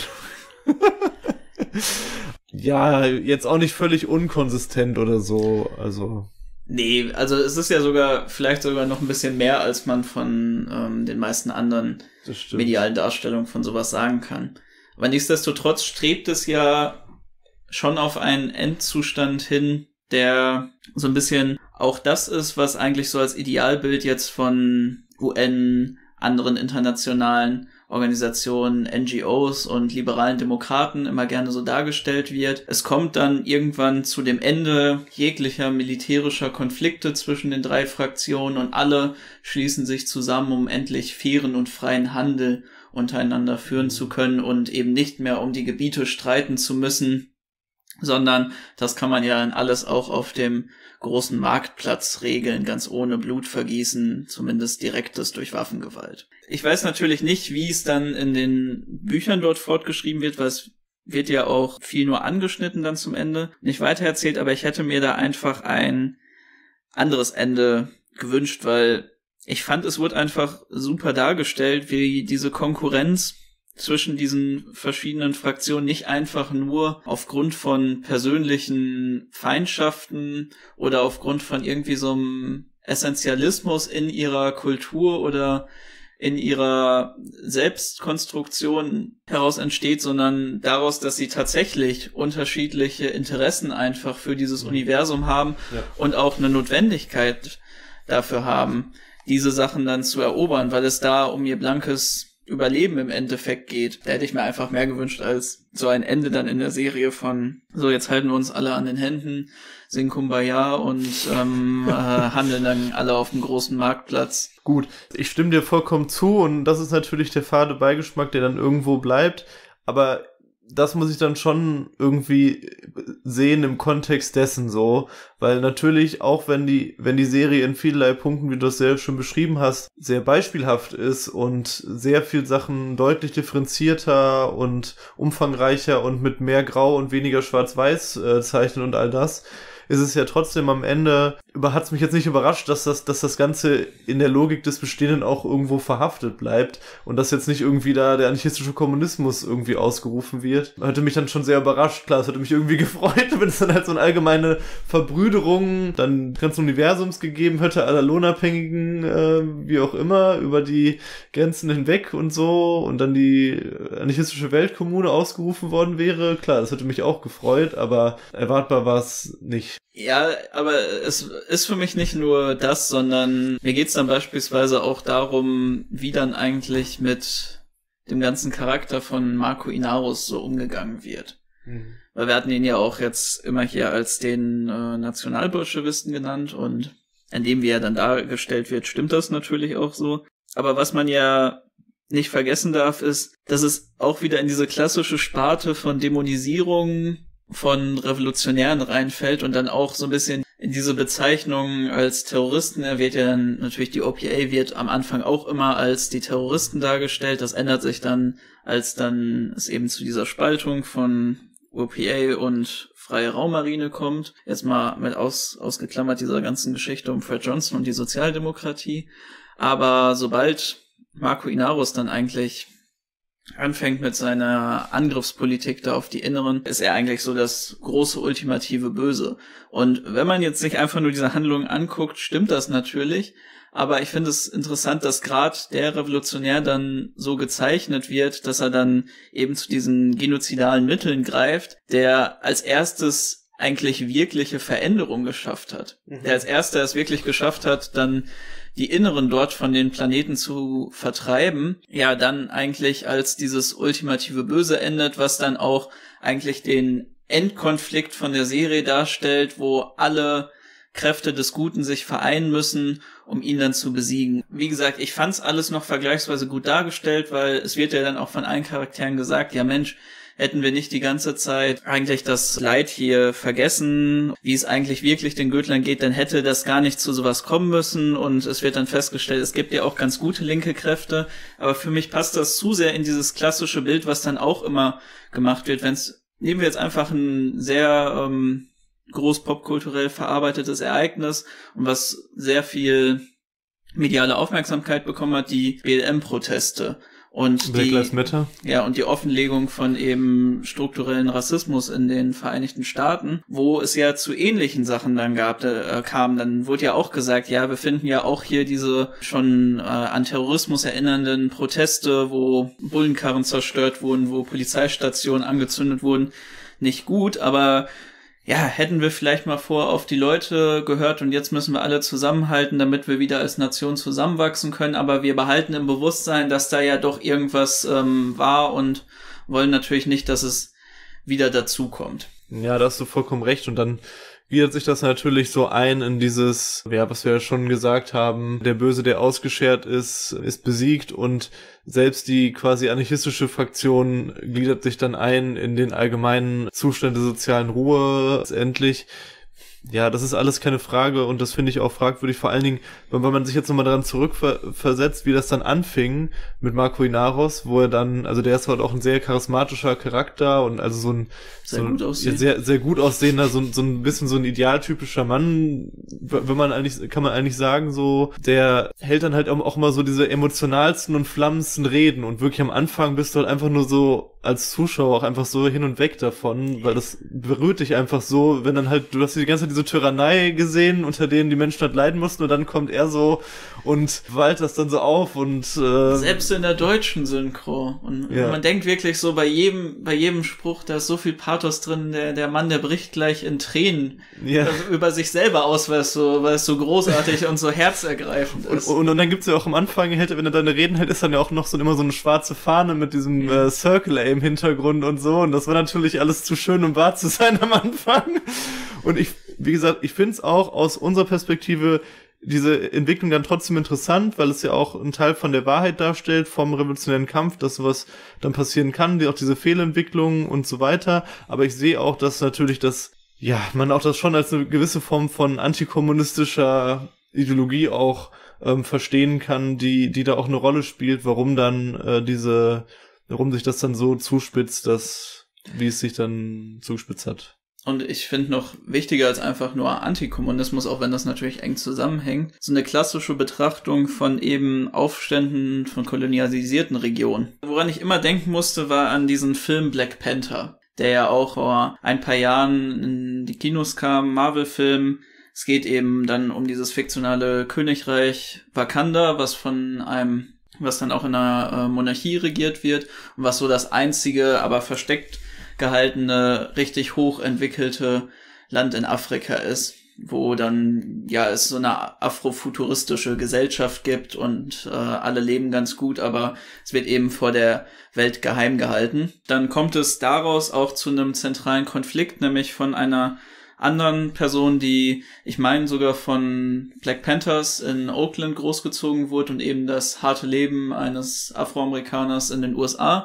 Ja, jetzt auch nicht völlig unkonsistent oder so, also. Nee, also es ist ja sogar, vielleicht sogar noch ein bisschen mehr, als man von ähm, den meisten anderen medialen Darstellungen von sowas sagen kann. Aber nichtsdestotrotz strebt es ja schon auf einen Endzustand hin, der so ein bisschen auch das ist, was eigentlich so als Idealbild jetzt von U N, anderen internationalen Organisationen, N G Os und liberalen Demokraten immer gerne so dargestellt wird. Es kommt dann irgendwann zu dem Ende jeglicher militärischer Konflikte zwischen den drei Fraktionen und alle schließen sich zusammen, um endlich fairen und freien Handel untereinander führen zu können und eben nicht mehr um die Gebiete streiten zu müssen, sondern das kann man ja in alles auch auf dem großen Marktplatz regeln, ganz ohne Blutvergießen, zumindest direktes durch Waffengewalt. Ich weiß natürlich nicht, wie es dann in den Büchern dort fortgeschrieben wird, weil es wird ja auch viel nur angeschnitten dann zum Ende, nicht weitererzählt, aber ich hätte mir da einfach ein anderes Ende gewünscht, weil ich fand, es wurde einfach super dargestellt, wie diese Konkurrenz zwischen diesen verschiedenen Fraktionen nicht einfach nur aufgrund von persönlichen Feindschaften oder aufgrund von irgendwie so einem Essentialismus in ihrer Kultur oder in ihrer Selbstkonstruktion heraus entsteht, sondern daraus, dass sie tatsächlich unterschiedliche Interessen einfach für dieses Universum haben, ja, und auch eine Notwendigkeit dafür haben, diese Sachen dann zu erobern, weil es da um ihr blankes Überleben im Endeffekt geht. Da hätte ich mir einfach mehr gewünscht als so ein Ende dann in der Serie von, so jetzt halten wir uns alle an den Händen, singen Kumbaya und ähm, äh, handeln dann alle auf dem großen Marktplatz. Gut, ich stimme dir vollkommen zu und das ist natürlich der fade Beigeschmack, der dann irgendwo bleibt, aber das muss ich dann schon irgendwie sehen im Kontext dessen so, weil natürlich auch wenn die wenn die Serie in vielerlei Punkten, wie du das sehr schön beschrieben hast, sehr beispielhaft ist und sehr viel Sachen deutlich differenzierter und umfangreicher und mit mehr Grau und weniger Schwarz-Weiß äh, zeichnen und all das, ist es ja trotzdem am Ende, hat es mich jetzt nicht überrascht, dass das, dass das Ganze in der Logik des Bestehenden auch irgendwo verhaftet bleibt und dass jetzt nicht irgendwie da der anarchistische Kommunismus irgendwie ausgerufen wird. Hätte mich dann schon sehr überrascht. Klar, es hätte mich irgendwie gefreut, wenn es dann halt so eine allgemeine Verbrüderung dann des ganzen Universums gegeben hätte, aller Lohnabhängigen, äh, wie auch immer, über die Grenzen hinweg und so und dann die anarchistische Weltkommune ausgerufen worden wäre. Klar, das hätte mich auch gefreut, aber erwartbar war es nicht. Ja, aber es ist für mich nicht nur das, sondern mir geht's dann beispielsweise auch darum, wie dann eigentlich mit dem ganzen Charakter von Marco Inaros so umgegangen wird. Mhm. Weil wir hatten ihn ja auch jetzt immer hier als den äh, Nationalbolschewisten genannt und in dem, wie er dann dargestellt wird, stimmt das natürlich auch so. Aber was man ja nicht vergessen darf, ist, dass es auch wieder in diese klassische Sparte von Dämonisierung von Revolutionären reinfällt und dann auch so ein bisschen diese Bezeichnung als Terroristen, er wird ja dann, natürlich die O P A wird am Anfang auch immer als die Terroristen dargestellt, das ändert sich dann, als dann es eben zu dieser Spaltung von O P A und Freie Raummarine kommt. Jetzt mal mit aus, ausgeklammert dieser ganzen Geschichte um Fred Johnson und die Sozialdemokratie. Aber sobald Marco Inaros dann eigentlich anfängt mit seiner Angriffspolitik da auf die Inneren, ist er eigentlich so das große ultimative Böse. Und wenn man jetzt sich einfach nur diese Handlungen anguckt, stimmt das natürlich. Aber ich finde es interessant, dass gerade der Revolutionär dann so gezeichnet wird, dass er dann eben zu diesen genozidalen Mitteln greift, der als erstes eigentlich wirkliche Veränderung geschafft hat. Mhm. Der als erster es wirklich geschafft hat, dann die Inneren dort von den Planeten zu vertreiben, ja, dann eigentlich als dieses ultimative Böse endet, was dann auch eigentlich den Endkonflikt von der Serie darstellt, wo alle Kräfte des Guten sich vereinen müssen, um ihn dann zu besiegen. Wie gesagt, ich fand's alles noch vergleichsweise gut dargestellt, weil es wird ja dann auch von allen Charakteren gesagt, ja Mensch, hätten wir nicht die ganze Zeit eigentlich das Leid hier vergessen, wie es eigentlich wirklich den Götlern geht, dann hätte das gar nicht zu sowas kommen müssen, und es wird dann festgestellt, es gibt ja auch ganz gute linke Kräfte, aber für mich passt das zu sehr in dieses klassische Bild, was dann auch immer gemacht wird. Wenn's, nehmen wir jetzt einfach ein sehr ähm, groß popkulturell verarbeitetes Ereignis und was sehr viel mediale Aufmerksamkeit bekommen hat, die B L M-Proteste. Und Black die, Lives Matter. Ja, und die Offenlegung von eben strukturellen Rassismus in den Vereinigten Staaten, wo es ja zu ähnlichen Sachen dann gab, äh, kam, dann wurde ja auch gesagt, ja, wir finden ja auch hier diese schon äh, an Terrorismus erinnernden Proteste, wo Bullenkarren zerstört wurden, wo Polizeistationen angezündet wurden, nicht gut, aber ja, hätten wir vielleicht mal vor auf die Leute gehört und jetzt müssen wir alle zusammenhalten, damit wir wieder als Nation zusammenwachsen können, aber wir behalten im Bewusstsein, dass da ja doch irgendwas ähm, war und wollen natürlich nicht, dass es wieder dazukommt. Ja, da hast du vollkommen recht, und dann gliedert sich das natürlich so ein in dieses, ja, was wir ja schon gesagt haben, der Böse, der ausgeschert ist, ist besiegt, und selbst die quasi anarchistische Fraktion gliedert sich dann ein in den allgemeinen Zustand der sozialen Ruhe letztendlich. Ja, das ist alles keine Frage, und das finde ich auch fragwürdig, vor allen Dingen, wenn man sich jetzt nochmal daran zurückversetzt, wie das dann anfing mit Marco Inaros, wo er dann, also der ist halt auch ein sehr charismatischer Charakter und also so ein sehr so gut ein, aussehend. sehr, sehr gut aussehender, so, so ein bisschen so ein idealtypischer Mann, wenn man eigentlich, kann man eigentlich sagen, so, der hält dann halt auch immer so diese emotionalsten und flammendsten Reden, und wirklich am Anfang bist du halt einfach nur so als Zuschauer auch einfach so hin und weg davon, weil das berührt dich einfach so, wenn dann halt, du hast die ganze Zeit diese Tyrannei gesehen, unter denen die Menschen halt leiden mussten, und dann kommt er so und waltet das dann so auf, und äh, selbst in der deutschen Synchro, und ja. Man denkt wirklich so bei jedem bei jedem Spruch, da ist so viel Pathos drin, der der Mann, der bricht gleich in Tränen ja. über sich selber aus, weil es so weil es so großartig und so herzergreifend ist. Und, und, und dann gibt's ja auch am Anfang, hätte, wenn er deine Reden hält, ist dann ja auch noch so immer so eine schwarze Fahne mit diesem äh, Circle A im Hintergrund und so, und das war natürlich alles zu schön, um wahr zu sein am Anfang. Und ich, wie gesagt, ich finde es auch aus unserer Perspektive diese Entwicklung dann trotzdem interessant, weil es ja auch einen Teil von der Wahrheit darstellt, vom revolutionären Kampf, dass sowas dann passieren kann, die auch diese Fehlentwicklungen und so weiter. Aber ich sehe auch, dass natürlich das, ja, man auch das schon als eine gewisse Form von antikommunistischer Ideologie auch ähm, verstehen kann, die die da auch eine Rolle spielt, warum dann äh, diese, warum sich das dann so zuspitzt, dass, wie es sich dann zugespitzt hat. Und ich finde noch wichtiger als einfach nur Antikommunismus, auch wenn das natürlich eng zusammenhängt, so eine klassische Betrachtung von eben Aufständen von kolonialisierten Regionen. Woran ich immer denken musste, war an diesen Film Black Panther, der ja auch vor ein paar Jahren in die Kinos kam, Marvel-Film. Es geht eben dann um dieses fiktionale Königreich Wakanda, was von einem, was dann auch in einer Monarchie regiert wird und was so das einzige, aber versteckt gehaltene, richtig hochentwickelte Land in Afrika ist, wo dann, ja, es so eine afrofuturistische Gesellschaft gibt und äh, alle leben ganz gut, aber es wird eben vor der Welt geheim gehalten. Dann kommt es daraus auch zu einem zentralen Konflikt, nämlich von einer anderen Person, die, ich meine, sogar von Black Panthers in Oakland großgezogen wurde und eben das harte Leben eines Afroamerikaners in den U S A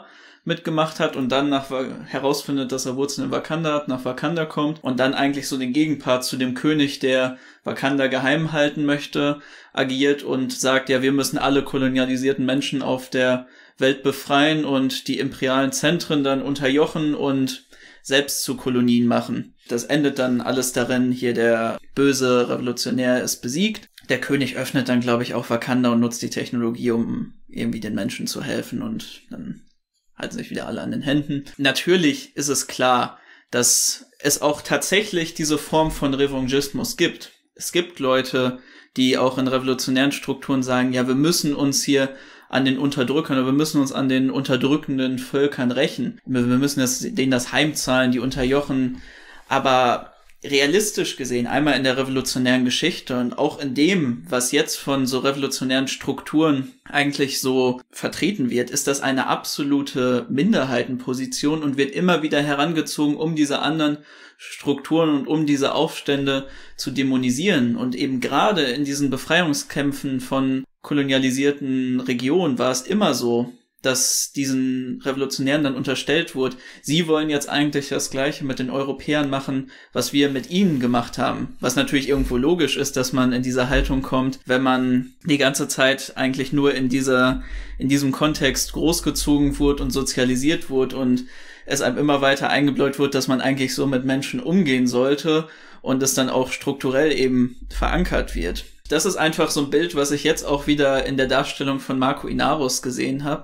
mitgemacht hat und dann nach herausfindet, dass er Wurzeln in Wakanda hat, nach Wakanda kommt und dann eigentlich so den Gegenpart zu dem König, der Wakanda geheim halten möchte, agiert und sagt, ja, wir müssen alle kolonialisierten Menschen auf der Welt befreien und die imperialen Zentren dann unterjochen und selbst zu Kolonien machen. Das endet dann alles darin, hier der böse Revolutionär ist besiegt. Der König öffnet dann, glaube ich, auch Wakanda und nutzt die Technologie, um irgendwie den Menschen zu helfen und dann halten sich wieder alle an den Händen. Natürlich ist es klar, dass es auch tatsächlich diese Form von Revanchismus gibt. Es gibt Leute, die auch in revolutionären Strukturen sagen, ja, wir müssen uns hier an den Unterdrückern oder wir müssen uns an den unterdrückenden Völkern rächen. Wir müssen das, denen das heimzahlen, die unterjochen. Aber realistisch gesehen, einmal in der revolutionären Geschichte und auch in dem, was jetzt von so revolutionären Strukturen eigentlich so vertreten wird, ist das eine absolute Minderheitenposition und wird immer wieder herangezogen, um diese anderen Strukturen und um diese Aufstände zu dämonisieren. Und eben gerade in diesen Befreiungskämpfen von kolonialisierten Regionen war es immer so, dass diesen Revolutionären dann unterstellt wurde, sie wollen jetzt eigentlich das Gleiche mit den Europäern machen, was wir mit ihnen gemacht haben. Was natürlich irgendwo logisch ist, dass man in diese Haltung kommt, wenn man die ganze Zeit eigentlich nur in dieser, in diesem Kontext großgezogen wurde und sozialisiert wurde und es einem immer weiter eingebläut wird, dass man eigentlich so mit Menschen umgehen sollte und es dann auch strukturell eben verankert wird. Das ist einfach so ein Bild, was ich jetzt auch wieder in der Darstellung von Marco Inaros gesehen habe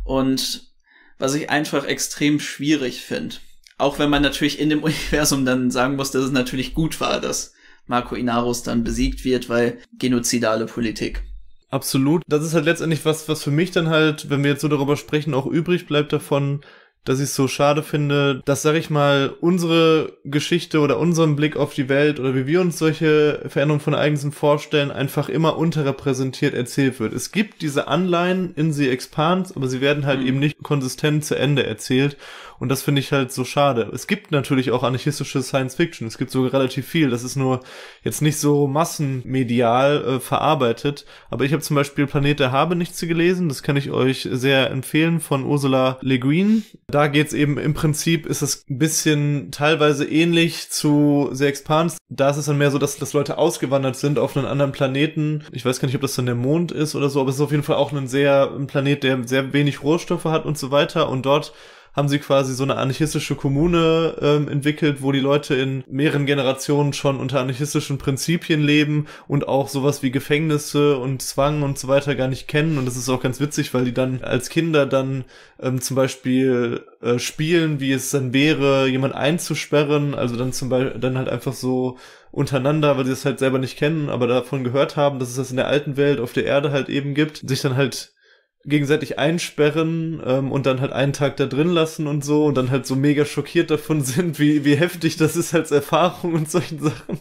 und was ich einfach extrem schwierig finde. Auch wenn man natürlich in dem Universum dann sagen muss, dass es natürlich gut war, dass Marco Inaros dann besiegt wird, weil genozidale Politik. Absolut. Das ist halt letztendlich was, was für mich dann halt, wenn wir jetzt so darüber sprechen, auch übrig bleibt davon, dass ich es so schade finde, dass, sag ich mal, unsere Geschichte oder unseren Blick auf die Welt oder wie wir uns solche Veränderungen von Ereignissen vorstellen, einfach immer unterrepräsentiert erzählt wird. Es gibt diese Anleihen in The Expanse, aber sie werden halt mhm. eben nicht konsistent zu Ende erzählt. Und das finde ich halt so schade. Es gibt natürlich auch anarchistische Science-Fiction. Es gibt sogar relativ viel. Das ist nur jetzt nicht so massenmedial äh, verarbeitet. Aber ich habe zum Beispiel Planet der Habenichtse gelesen. Das kann ich euch sehr empfehlen, von Ursula Le Guin. Da geht's eben im Prinzip, ist es ein bisschen teilweise ähnlich zu The Expanse. Da ist es dann mehr so, dass, dass Leute ausgewandert sind auf einen anderen Planeten. Ich weiß gar nicht, ob das dann der Mond ist oder so, aber es ist auf jeden Fall auch ein sehr, ein Planet, der sehr wenig Rohstoffe hat und so weiter. Und dort haben sie quasi so eine anarchistische Kommune ähm, entwickelt, wo die Leute in mehreren Generationen schon unter anarchistischen Prinzipien leben und auch sowas wie Gefängnisse und Zwang und so weiter gar nicht kennen. Und das ist auch ganz witzig, weil die dann als Kinder dann ähm, zum Beispiel äh, spielen, wie es dann wäre, jemand einzusperren, also dann zum Beispiel dann halt einfach so untereinander, weil sie es halt selber nicht kennen, aber davon gehört haben, dass es das in der alten Welt auf der Erde halt eben gibt, sich dann halt gegenseitig einsperren ähm, und dann halt einen Tag da drin lassen und so und dann halt so mega schockiert davon sind, wie wie heftig das ist als Erfahrung und solchen Sachen.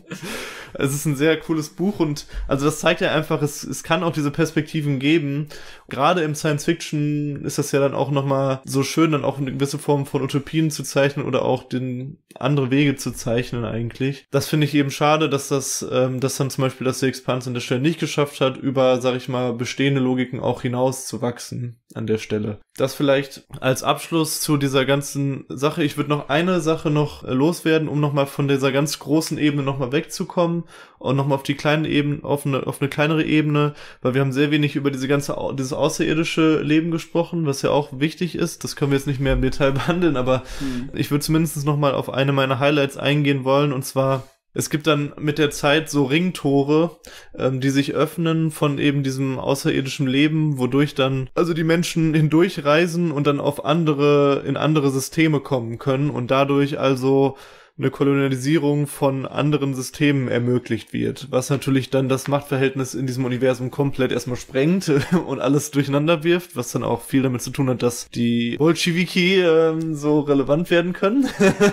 Es ist ein sehr cooles Buch und also das zeigt ja einfach, es es kann auch diese Perspektiven geben. Gerade im Science-Fiction ist das ja dann auch nochmal so schön, dann auch eine gewisse Form von Utopien zu zeichnen oder auch den andere Wege zu zeichnen eigentlich. Das finde ich eben schade, dass das ähm, dass dann zum Beispiel das The Expanse an der Stelle nicht geschafft hat, über, sag ich mal, bestehende Logiken auch hinaus zu wachsen an der Stelle. Das vielleicht als Abschluss zu dieser ganzen Sache. Ich würde noch eine Sache noch loswerden, um nochmal von dieser ganz großen Ebene nochmal wegzukommen und nochmal auf die kleine Ebene, auf eine, auf eine kleinere Ebene, weil wir haben sehr wenig über diese ganze, dieses außerirdische Leben gesprochen, was ja auch wichtig ist. Das können wir jetzt nicht mehr im Detail behandeln, aber mhm. ich würde zumindest nochmal auf eine meiner Highlights eingehen wollen, und zwar es gibt dann mit der Zeit so Ringtore, ähm, die sich öffnen von eben diesem außerirdischen Leben, wodurch dann also die Menschen hindurchreisen und dann auf andere, in andere Systeme kommen können und dadurch also eine Kolonialisierung von anderen Systemen ermöglicht wird, was natürlich dann das Machtverhältnis in diesem Universum komplett erstmal sprengt und alles durcheinander wirft, was dann auch viel damit zu tun hat, dass die Bolschewiki ähm, so relevant werden können.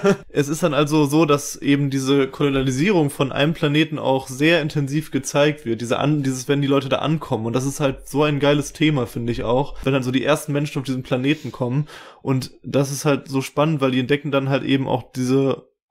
Es ist dann also so, dass eben diese Kolonialisierung von einem Planeten auch sehr intensiv gezeigt wird, diese an, dieses, wenn die Leute da ankommen, und das ist halt so ein geiles Thema, finde ich auch, wenn dann so die ersten Menschen auf diesen Planeten kommen, und das ist halt so spannend, weil die entdecken dann halt eben auch diese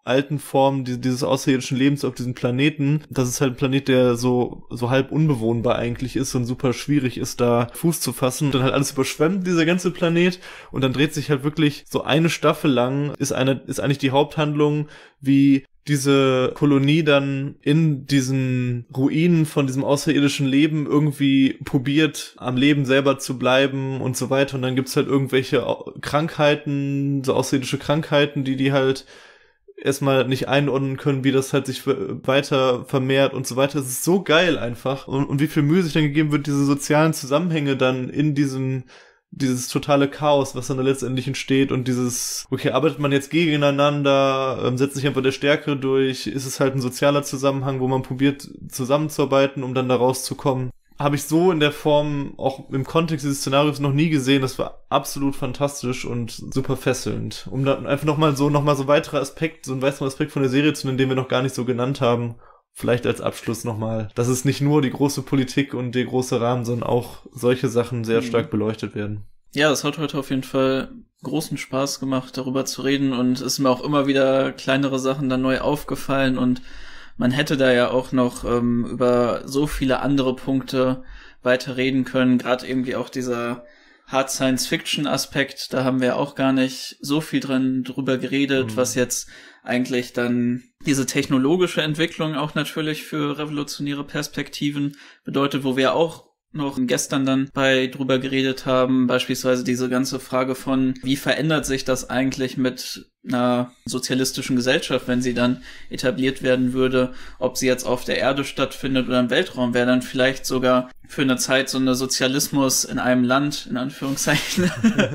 alten Form die, dieses außerirdischen Lebens auf diesem Planeten. Das ist halt ein Planet, der so so halb unbewohnbar eigentlich ist und super schwierig ist, da Fuß zu fassen. Und dann halt alles überschwemmt, dieser ganze Planet. Und dann dreht sich halt wirklich so eine Staffel lang, ist eine ist eigentlich die Haupthandlung, wie diese Kolonie dann in diesen Ruinen von diesem außerirdischen Leben irgendwie probiert, am Leben selber zu bleiben und so weiter. Und dann gibt's halt irgendwelche Krankheiten, so außerirdische Krankheiten, die die halt erstmal nicht einordnen können, wie das halt sich weiter vermehrt und so weiter. Es ist so geil einfach. Und, und wie viel Mühe sich dann gegeben wird, diese sozialen Zusammenhänge dann in diesem, dieses totale Chaos, was dann da letztendlich entsteht und dieses, okay, arbeitet man jetzt gegeneinander, ähm, setzt sich einfach der Stärke durch, ist es halt ein sozialer Zusammenhang, wo man probiert zusammenzuarbeiten, um dann da rauszukommen. Habe ich so in der Form auch im Kontext dieses Szenarios noch nie gesehen. Das war absolut fantastisch und super fesselnd. Um dann einfach nochmal so, nochmal so weitere Aspekt, so einen weiteren Aspekt von der Serie zu nennen, den wir noch gar nicht so genannt haben. Vielleicht als Abschluss nochmal, dass es nicht nur die große Politik und der große Rahmen, sondern auch solche Sachen sehr mhm. stark beleuchtet werden. Ja, es hat heute auf jeden Fall großen Spaß gemacht, darüber zu reden, und es ist mir auch immer wieder kleinere Sachen dann neu aufgefallen, und man hätte da ja auch noch ähm, über so viele andere Punkte weiter reden können, gerade irgendwie auch dieser Hard Science-Fiction-Aspekt, da haben wir auch gar nicht so viel drin drüber geredet, mhm. was jetzt eigentlich dann diese technologische Entwicklung auch natürlich für revolutionäre Perspektiven bedeutet, wo wir auch noch gestern dann bei drüber geredet haben, beispielsweise diese ganze Frage von, wie verändert sich das eigentlich mit einer sozialistischen Gesellschaft, wenn sie dann etabliert werden würde, ob sie jetzt auf der Erde stattfindet oder im Weltraum, wäre dann vielleicht sogar für eine Zeit so eine Sozialismus in einem Land, in Anführungszeichen,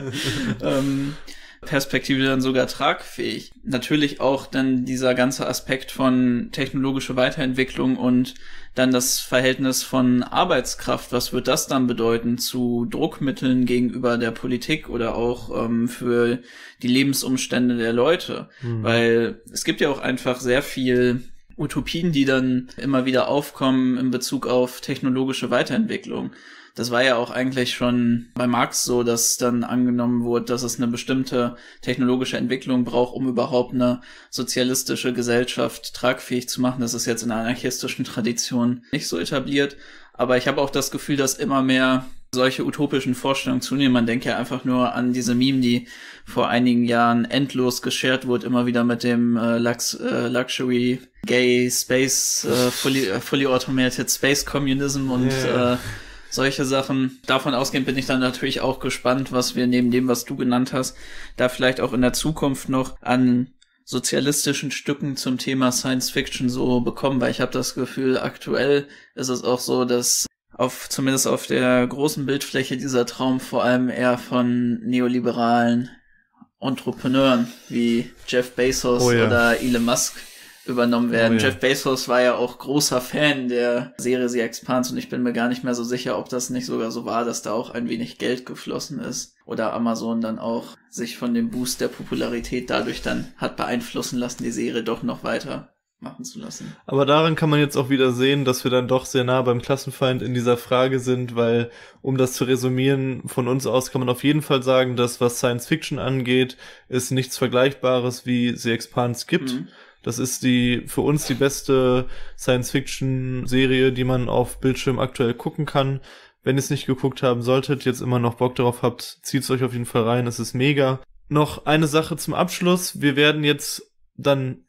ähm, Perspektive dann sogar tragfähig. Natürlich auch dann dieser ganze Aspekt von technologischer Weiterentwicklung und dann das Verhältnis von Arbeitskraft. Was wird das dann bedeuten zu Druckmitteln gegenüber der Politik oder auch ähm, für die Lebensumstände der Leute? Mhm. Weil es gibt ja auch einfach sehr viel Utopien, die dann immer wieder aufkommen in Bezug auf technologische Weiterentwicklung. Das war ja auch eigentlich schon bei Marx so, dass dann angenommen wurde, dass es eine bestimmte technologische Entwicklung braucht, um überhaupt eine sozialistische Gesellschaft tragfähig zu machen. Das ist jetzt in der anarchistischen Tradition nicht so etabliert. Aber ich habe auch das Gefühl, dass immer mehr solche utopischen Vorstellungen zunehmen. Man denkt ja einfach nur an diese Meme, die vor einigen Jahren endlos geshared wurde, immer wieder mit dem äh, Lux, äh, Luxury Gay Space, äh, fully, äh, fully Automated Space Communism und yeah. äh, solche Sachen. Davon ausgehend bin ich dann natürlich auch gespannt, was wir neben dem, was du genannt hast, da vielleicht auch in der Zukunft noch an sozialistischen Stücken zum Thema Science Fiction so bekommen, weil ich habe das Gefühl, aktuell ist es auch so, dass auf zumindest auf der großen Bildfläche dieser Traum vor allem eher von neoliberalen Entrepreneuren wie Jeff Bezos oh ja. oder Elon Musk übernommen werden. Oh ja. Jeff Bezos war ja auch großer Fan der Serie The Expanse, und ich bin mir gar nicht mehr so sicher, ob das nicht sogar so war, dass da auch ein wenig Geld geflossen ist oder Amazon dann auch sich von dem Boost der Popularität dadurch dann hat beeinflussen lassen, die Serie doch noch weiter machen zu lassen. Aber daran kann man jetzt auch wieder sehen, dass wir dann doch sehr nah beim Klassenfeind in dieser Frage sind, weil, um das zu resümieren, von uns aus kann man auf jeden Fall sagen, dass was Science Fiction angeht, es nichts Vergleichbares wie The Expanse gibt. Mhm. Das ist die für uns die beste Science-Fiction-Serie, die man auf Bildschirm aktuell gucken kann. Wenn ihr es nicht geguckt haben solltet, jetzt immer noch Bock darauf habt, zieht es euch auf jeden Fall rein. Es ist mega. Noch eine Sache zum Abschluss. Wir werden jetzt dann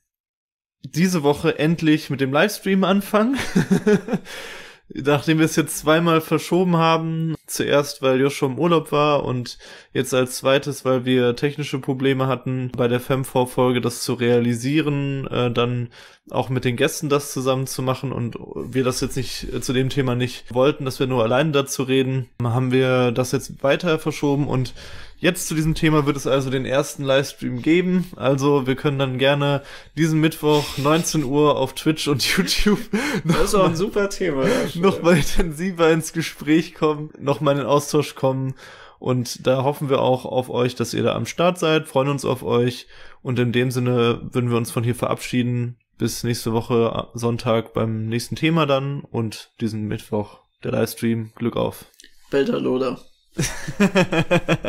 diese Woche endlich mit dem Livestream anfangen. Nachdem wir es jetzt zweimal verschoben haben, zuerst weil Joshua im Urlaub war und jetzt als zweites, weil wir technische Probleme hatten, bei der Femvorfolge das zu realisieren, äh, dann auch mit den Gästen das zusammen zu machen, und wir das jetzt nicht äh, zu dem Thema nicht wollten, dass wir nur alleine dazu reden, haben wir das jetzt weiter verschoben, und jetzt zu diesem Thema wird es also den ersten Livestream geben. Also wir können dann gerne diesen Mittwoch neunzehn Uhr auf Twitch und YouTube das ist auch ein super Thema. noch mal intensiver ins Gespräch kommen, noch mal in den Austausch kommen. Und da hoffen wir auch auf euch, dass ihr da am Start seid, freuen uns auf euch. Und in dem Sinne würden wir uns von hier verabschieden. Bis nächste Woche Sonntag beim nächsten Thema dann, und diesen Mittwoch der Livestream. Glück auf. Belter Loder.